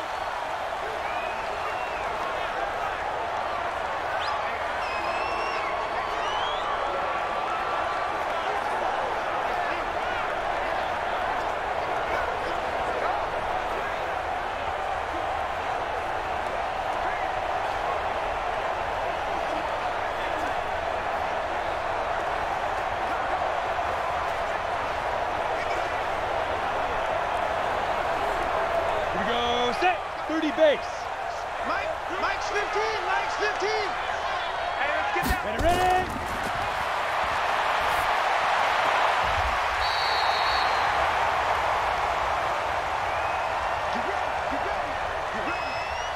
[SPEAKER 1] Here we go. Set. 30 base.
[SPEAKER 3] Mike's 15. Mike's 15.
[SPEAKER 2] Hey, let's get that.
[SPEAKER 1] Ready, ready.
[SPEAKER 3] Get ready. Get ready. Get ready.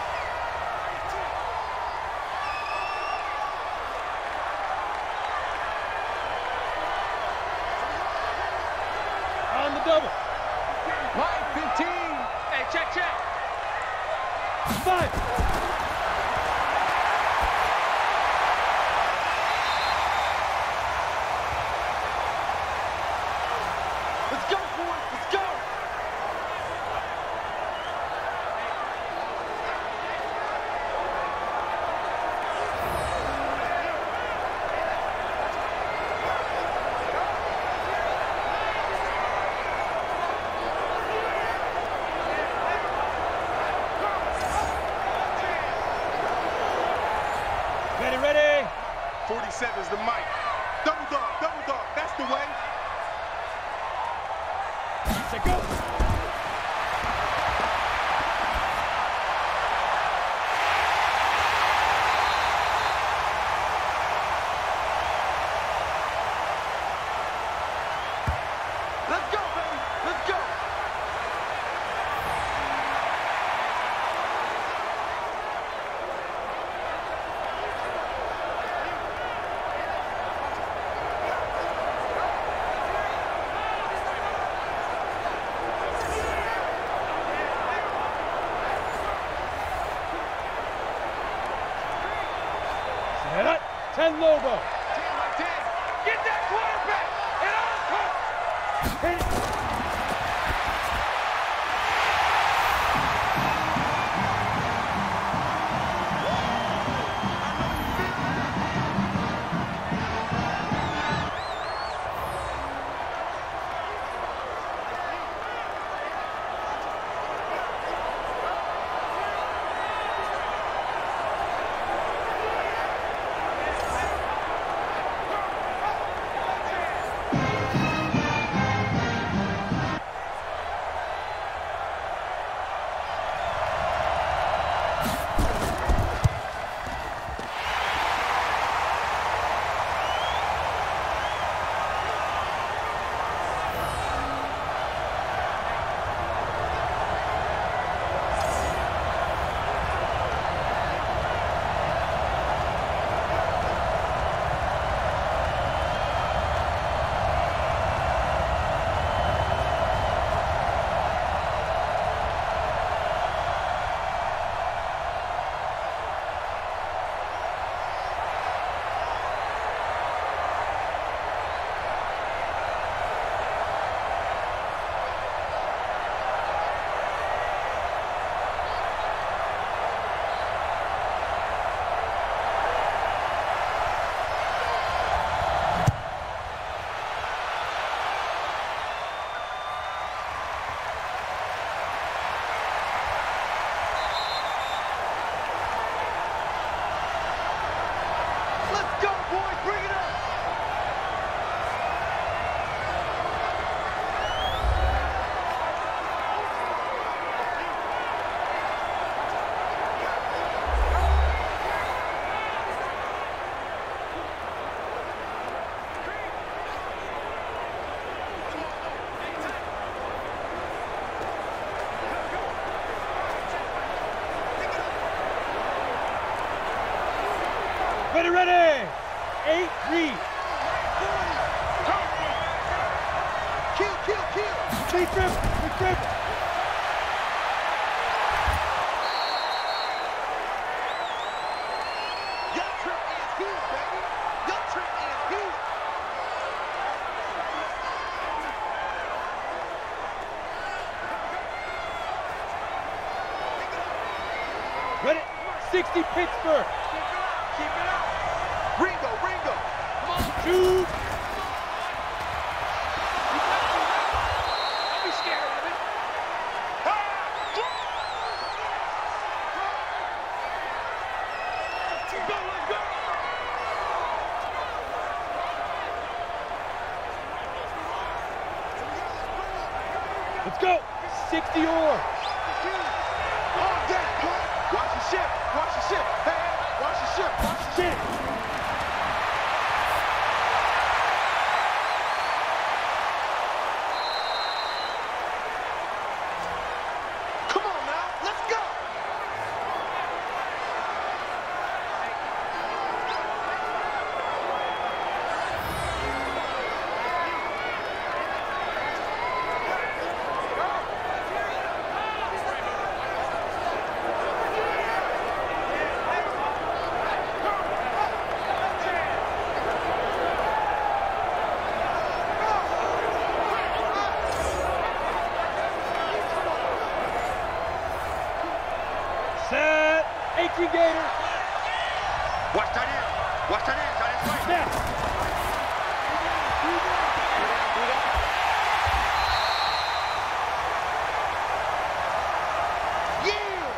[SPEAKER 1] On the double.
[SPEAKER 3] Mike 15.
[SPEAKER 2] Hey, check, check.
[SPEAKER 1] 5.
[SPEAKER 3] Let's go, boys. Let's go.
[SPEAKER 1] Ready, ready.
[SPEAKER 3] 47's the mic. Double dog, that's the way.
[SPEAKER 1] Set, go.
[SPEAKER 3] Let's go, baby. Let's go.
[SPEAKER 1] 10 Lobo.
[SPEAKER 2] Get that quarterback and out.
[SPEAKER 1] Hit it. Ready. 8-3.
[SPEAKER 3] Kill.
[SPEAKER 1] Big trip.
[SPEAKER 3] Your trip is here, baby. Your trip is here.
[SPEAKER 1] Ready. 60 Pittsburgh.
[SPEAKER 2] Keep it up.
[SPEAKER 3] Ringo.
[SPEAKER 2] Come on.
[SPEAKER 1] Shoot.
[SPEAKER 2] Don't be scared of it. Let's go.
[SPEAKER 1] Let's go. 60 or.
[SPEAKER 3] Hold that, punt. Watch your ship. Hey, watch your ship.
[SPEAKER 1] Shit.
[SPEAKER 3] Come on now, let's go.
[SPEAKER 1] Set. 18 Gator.
[SPEAKER 3] Watch that in. Tight end right.
[SPEAKER 1] Snap.
[SPEAKER 3] Yeah.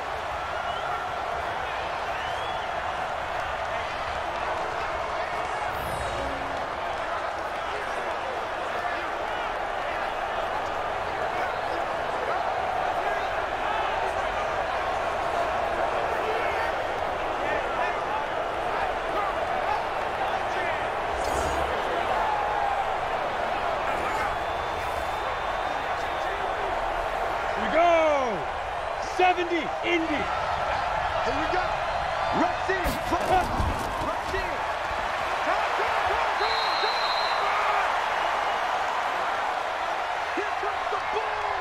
[SPEAKER 1] Here we go. 70 Indy.
[SPEAKER 3] Here we go. Rush in. Rush in. Go. Here comes the ball.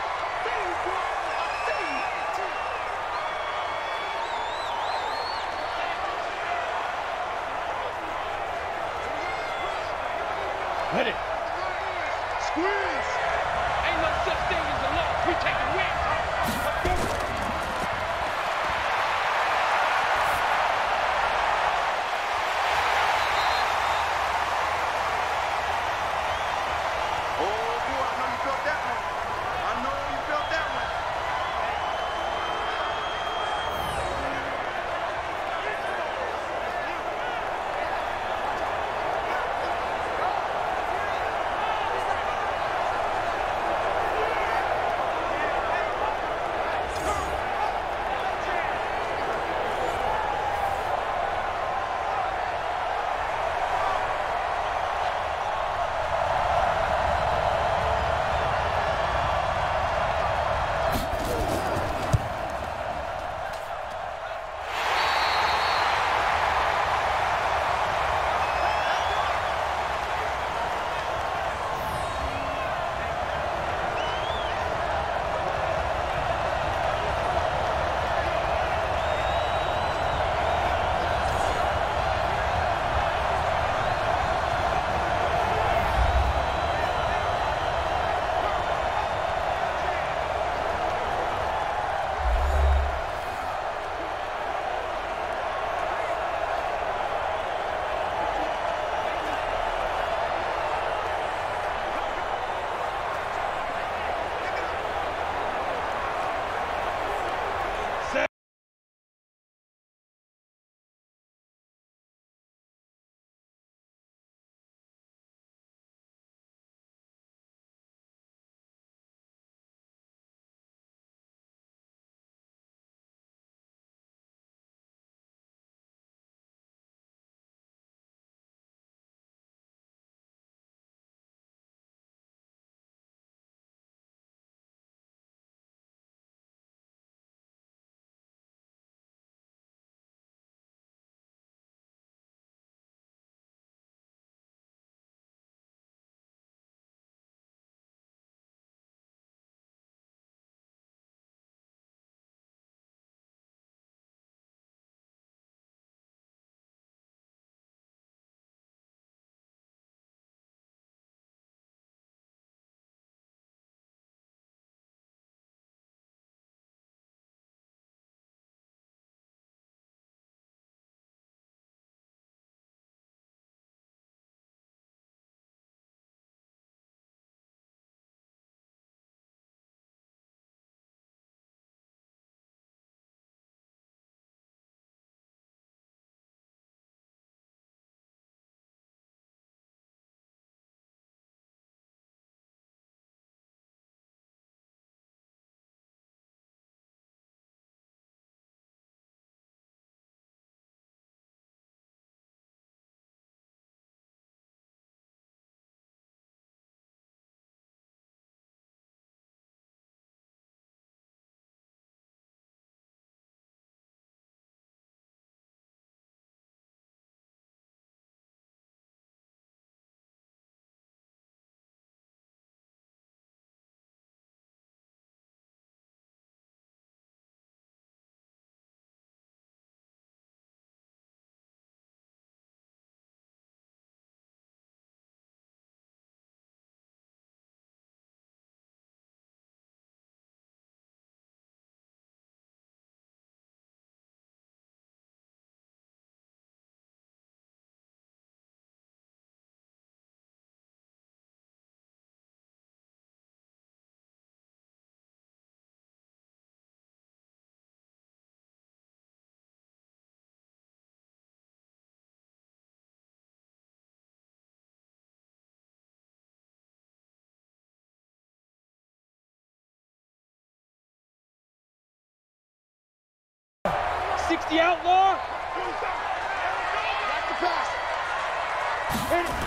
[SPEAKER 1] 360 outlaw.
[SPEAKER 3] That's the pass.
[SPEAKER 1] Hit it.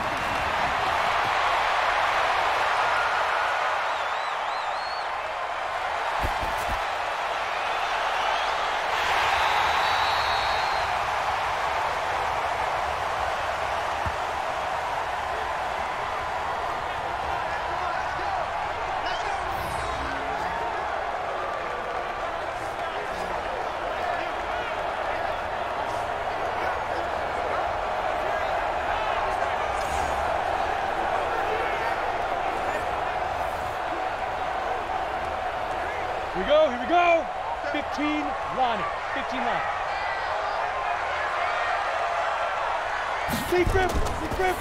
[SPEAKER 1] Here we go. 15 line. 15 line. Deep grip. Deep grip.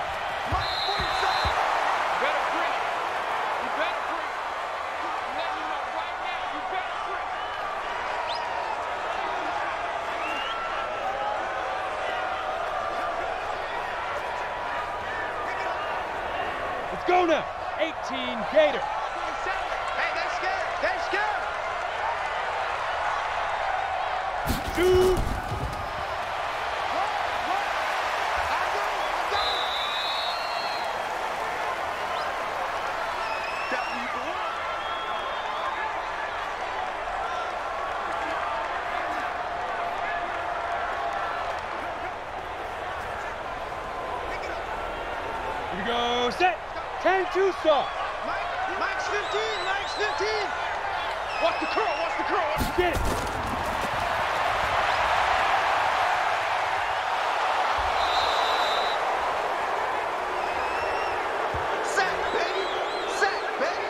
[SPEAKER 2] You better breathe. You better breathe. I'm letting you know right now, you better breathe.
[SPEAKER 1] Let's go now. 18 Gator.
[SPEAKER 4] Hey, they're scared. They're scared.
[SPEAKER 1] Shoot. Here we go. Set. 10-2 soft.
[SPEAKER 4] Mike's 15. Mike's 15.
[SPEAKER 3] Watch the curl. Watch the curl.
[SPEAKER 1] Get it.
[SPEAKER 4] Set, baby. Set, baby.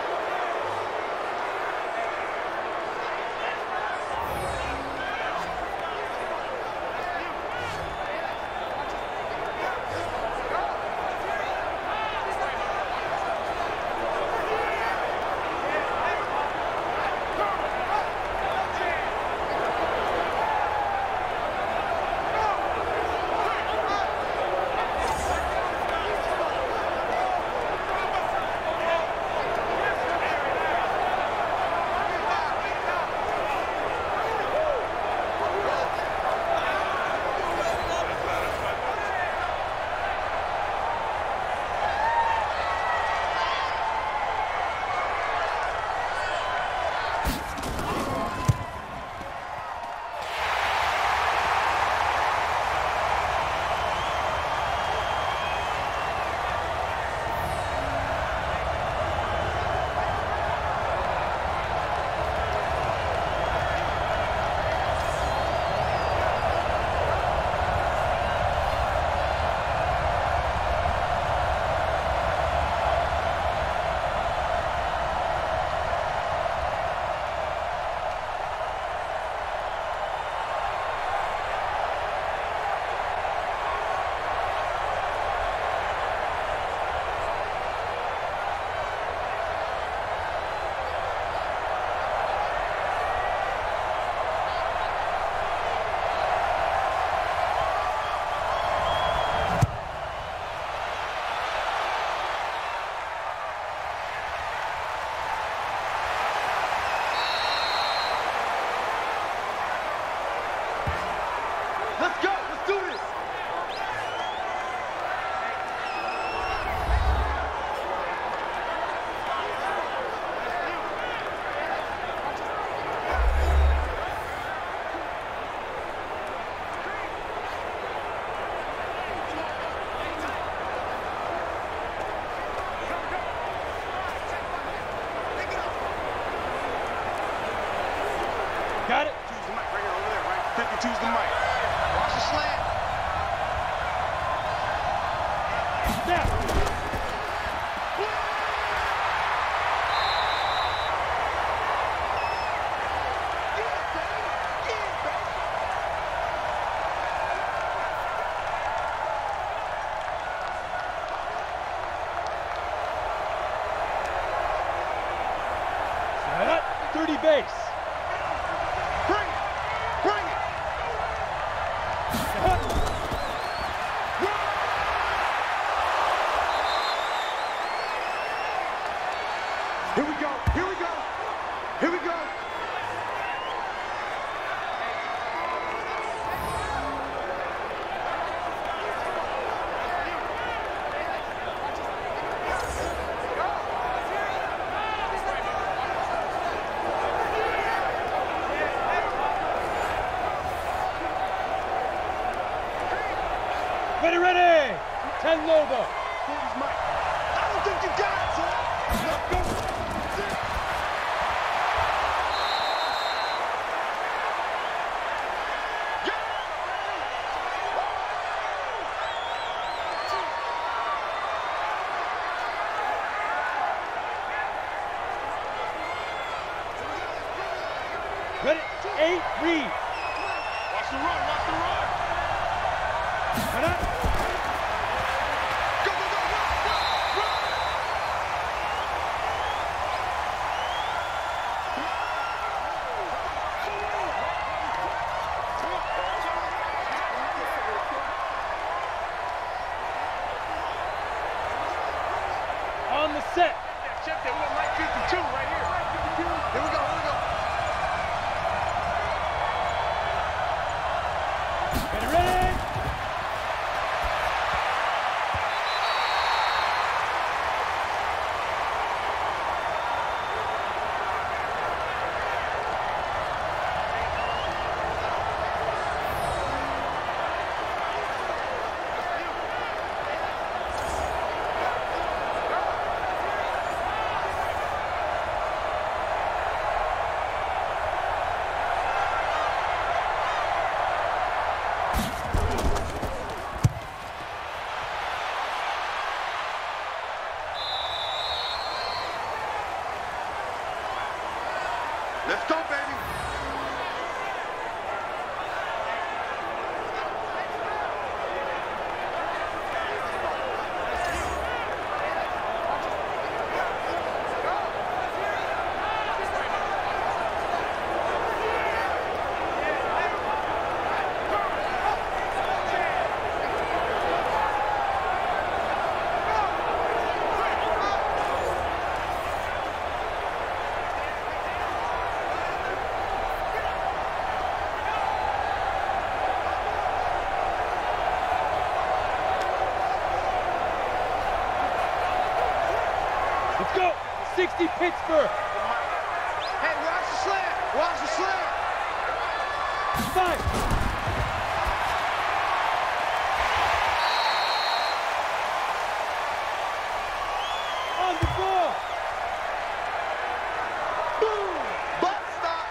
[SPEAKER 3] Let's go. Let's do this.
[SPEAKER 1] Got it.
[SPEAKER 3] Choose the mic right here over there, right? 52's the mic.
[SPEAKER 4] Watch the slant.
[SPEAKER 1] Snap. Set. 30 base.
[SPEAKER 3] Bring it. Bring it. Here we go. Here we go. Here we go.
[SPEAKER 1] 10 low, though.
[SPEAKER 3] I don't think you got it, son. Let's go.
[SPEAKER 1] Ready? 8, read.
[SPEAKER 3] Watch the run, watch the run.
[SPEAKER 1] Run up.
[SPEAKER 3] Go, go, go, run, run, run.
[SPEAKER 1] On the set.
[SPEAKER 2] Check that. We got Mike 52 right here.
[SPEAKER 3] Here we go, here we go.
[SPEAKER 1] Get it ready.
[SPEAKER 3] Let's go, baby.
[SPEAKER 1] Let's go. 60 Pittsburgh.
[SPEAKER 4] Hey, watch the slant. Watch the slant.
[SPEAKER 1] 5. On the ball.
[SPEAKER 3] Boom. Butt stop.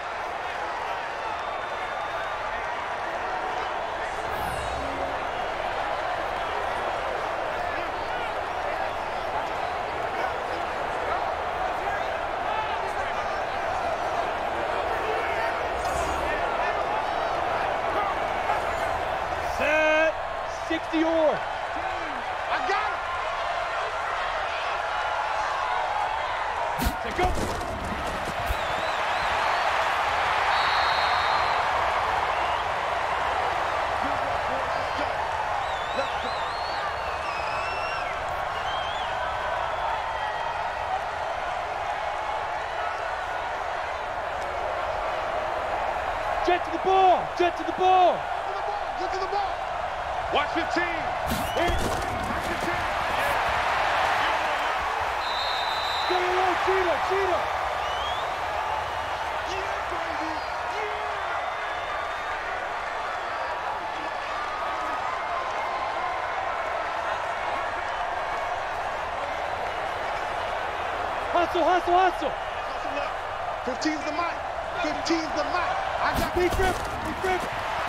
[SPEAKER 1] Set. 60 or.
[SPEAKER 3] I got it.
[SPEAKER 1] Set, go.
[SPEAKER 3] Let's go.
[SPEAKER 1] Jet to the ball. Jet to the ball.
[SPEAKER 3] Look at the ball. Watch 15. Watch 15.
[SPEAKER 1] Get it low, Cheetah. Cheetah.
[SPEAKER 3] Yeah, baby. Yeah.
[SPEAKER 1] Hustle, hustle, hustle.
[SPEAKER 3] Hustle left. 15's the mic. 15's the mic. I got
[SPEAKER 1] Big grip. Big grip.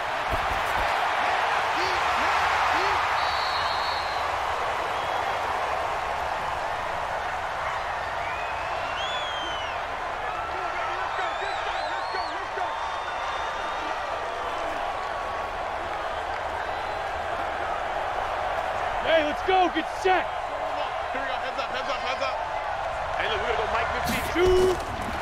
[SPEAKER 1] Hey, let's go. Get set.
[SPEAKER 2] Here we go. Heads up, heads up, heads up. Hey, look, we're going to go Mike 15.
[SPEAKER 1] Shoot.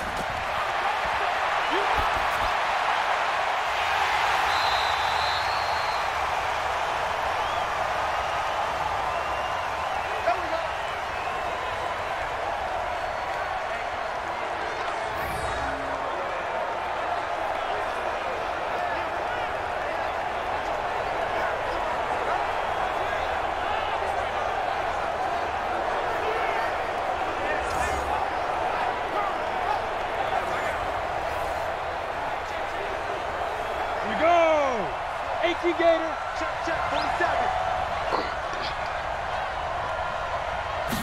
[SPEAKER 1] Here we go. 18 Gator.
[SPEAKER 3] Check, check, 47.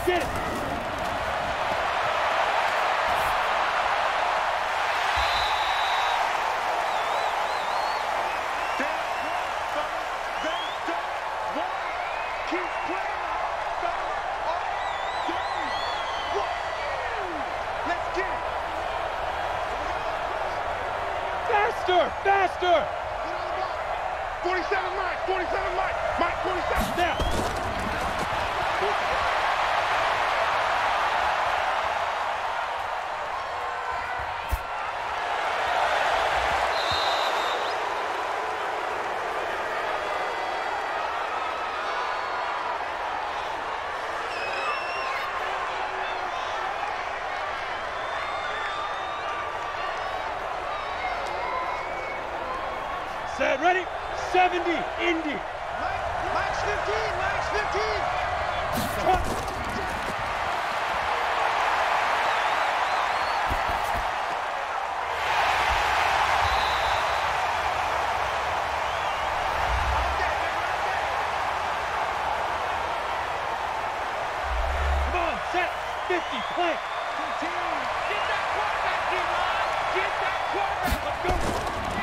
[SPEAKER 1] get it.
[SPEAKER 3] Keep playing hard, fellas, all game. Woo! Let's get it.
[SPEAKER 1] Faster, faster.
[SPEAKER 3] 47 Mike, 47 Mike, Mike 47.
[SPEAKER 1] Now. Set, ready? 70, Indy.
[SPEAKER 4] Mike's 15, Mike's 15.
[SPEAKER 1] Cut. Come on, set, 50, play.
[SPEAKER 2] Get that quarterback, D-line. Get that quarterback.
[SPEAKER 1] Let's go.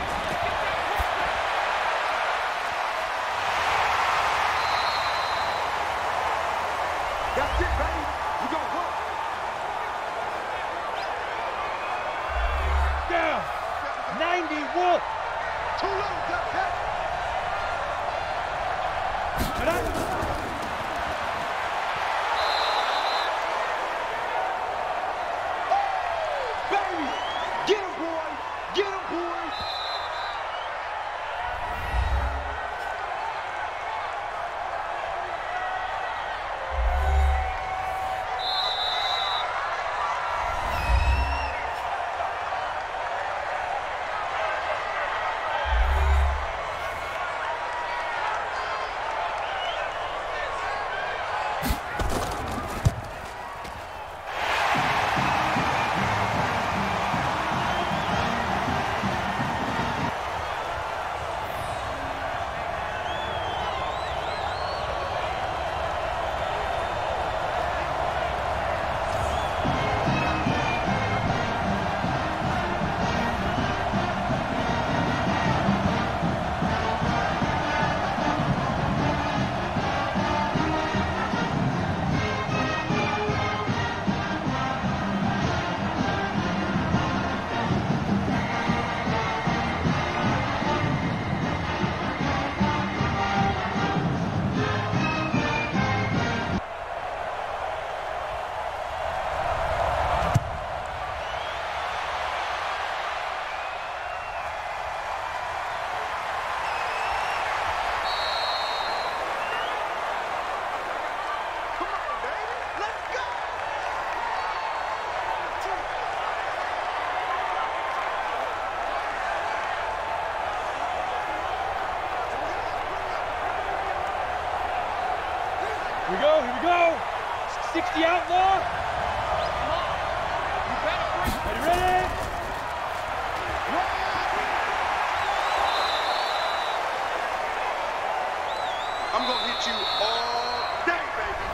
[SPEAKER 3] That's it, baby. We gonna work.
[SPEAKER 1] Down. 90, Wolf.
[SPEAKER 3] Too low, Duck.
[SPEAKER 1] And I...
[SPEAKER 3] Baby, get him, boy. Get him, boy.
[SPEAKER 1] Here we go, here we go. 60 outlaw.
[SPEAKER 2] You better bring
[SPEAKER 1] Ready, ready?
[SPEAKER 3] I'm gonna hit you all day, baby.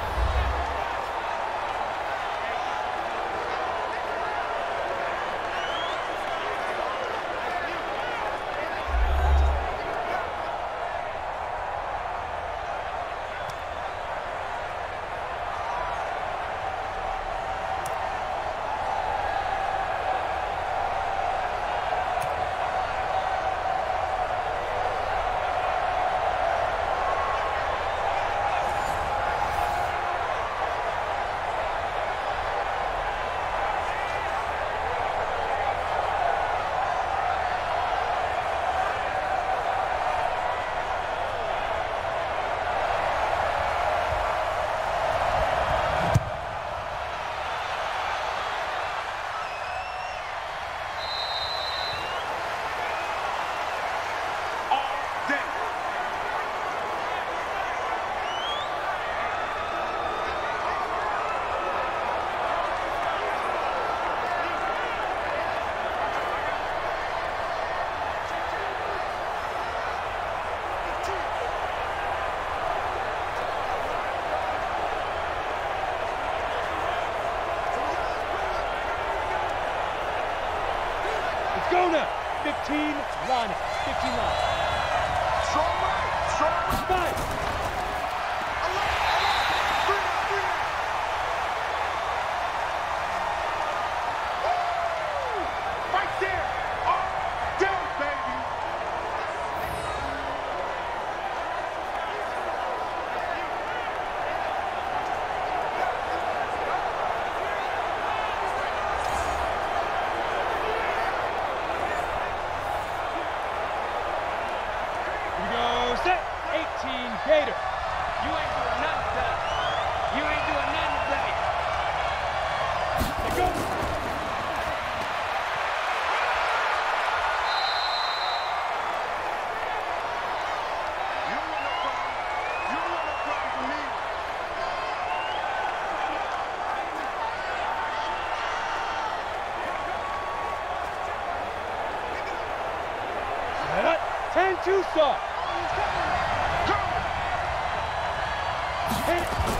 [SPEAKER 1] Go now. 15, line it. 15 line.
[SPEAKER 3] Strong right. Strong right.
[SPEAKER 1] 5.
[SPEAKER 3] 3 out. Right there. All day, baby.
[SPEAKER 1] Here we go. Set. 18, Gator.
[SPEAKER 2] You ain't doing nothing today. You ain't doing nothing today.
[SPEAKER 1] Let go.
[SPEAKER 3] You don't want no problem. You don't want no problem for me.
[SPEAKER 1] Set up. 10, 2 soft.
[SPEAKER 3] Go.
[SPEAKER 1] Hit it.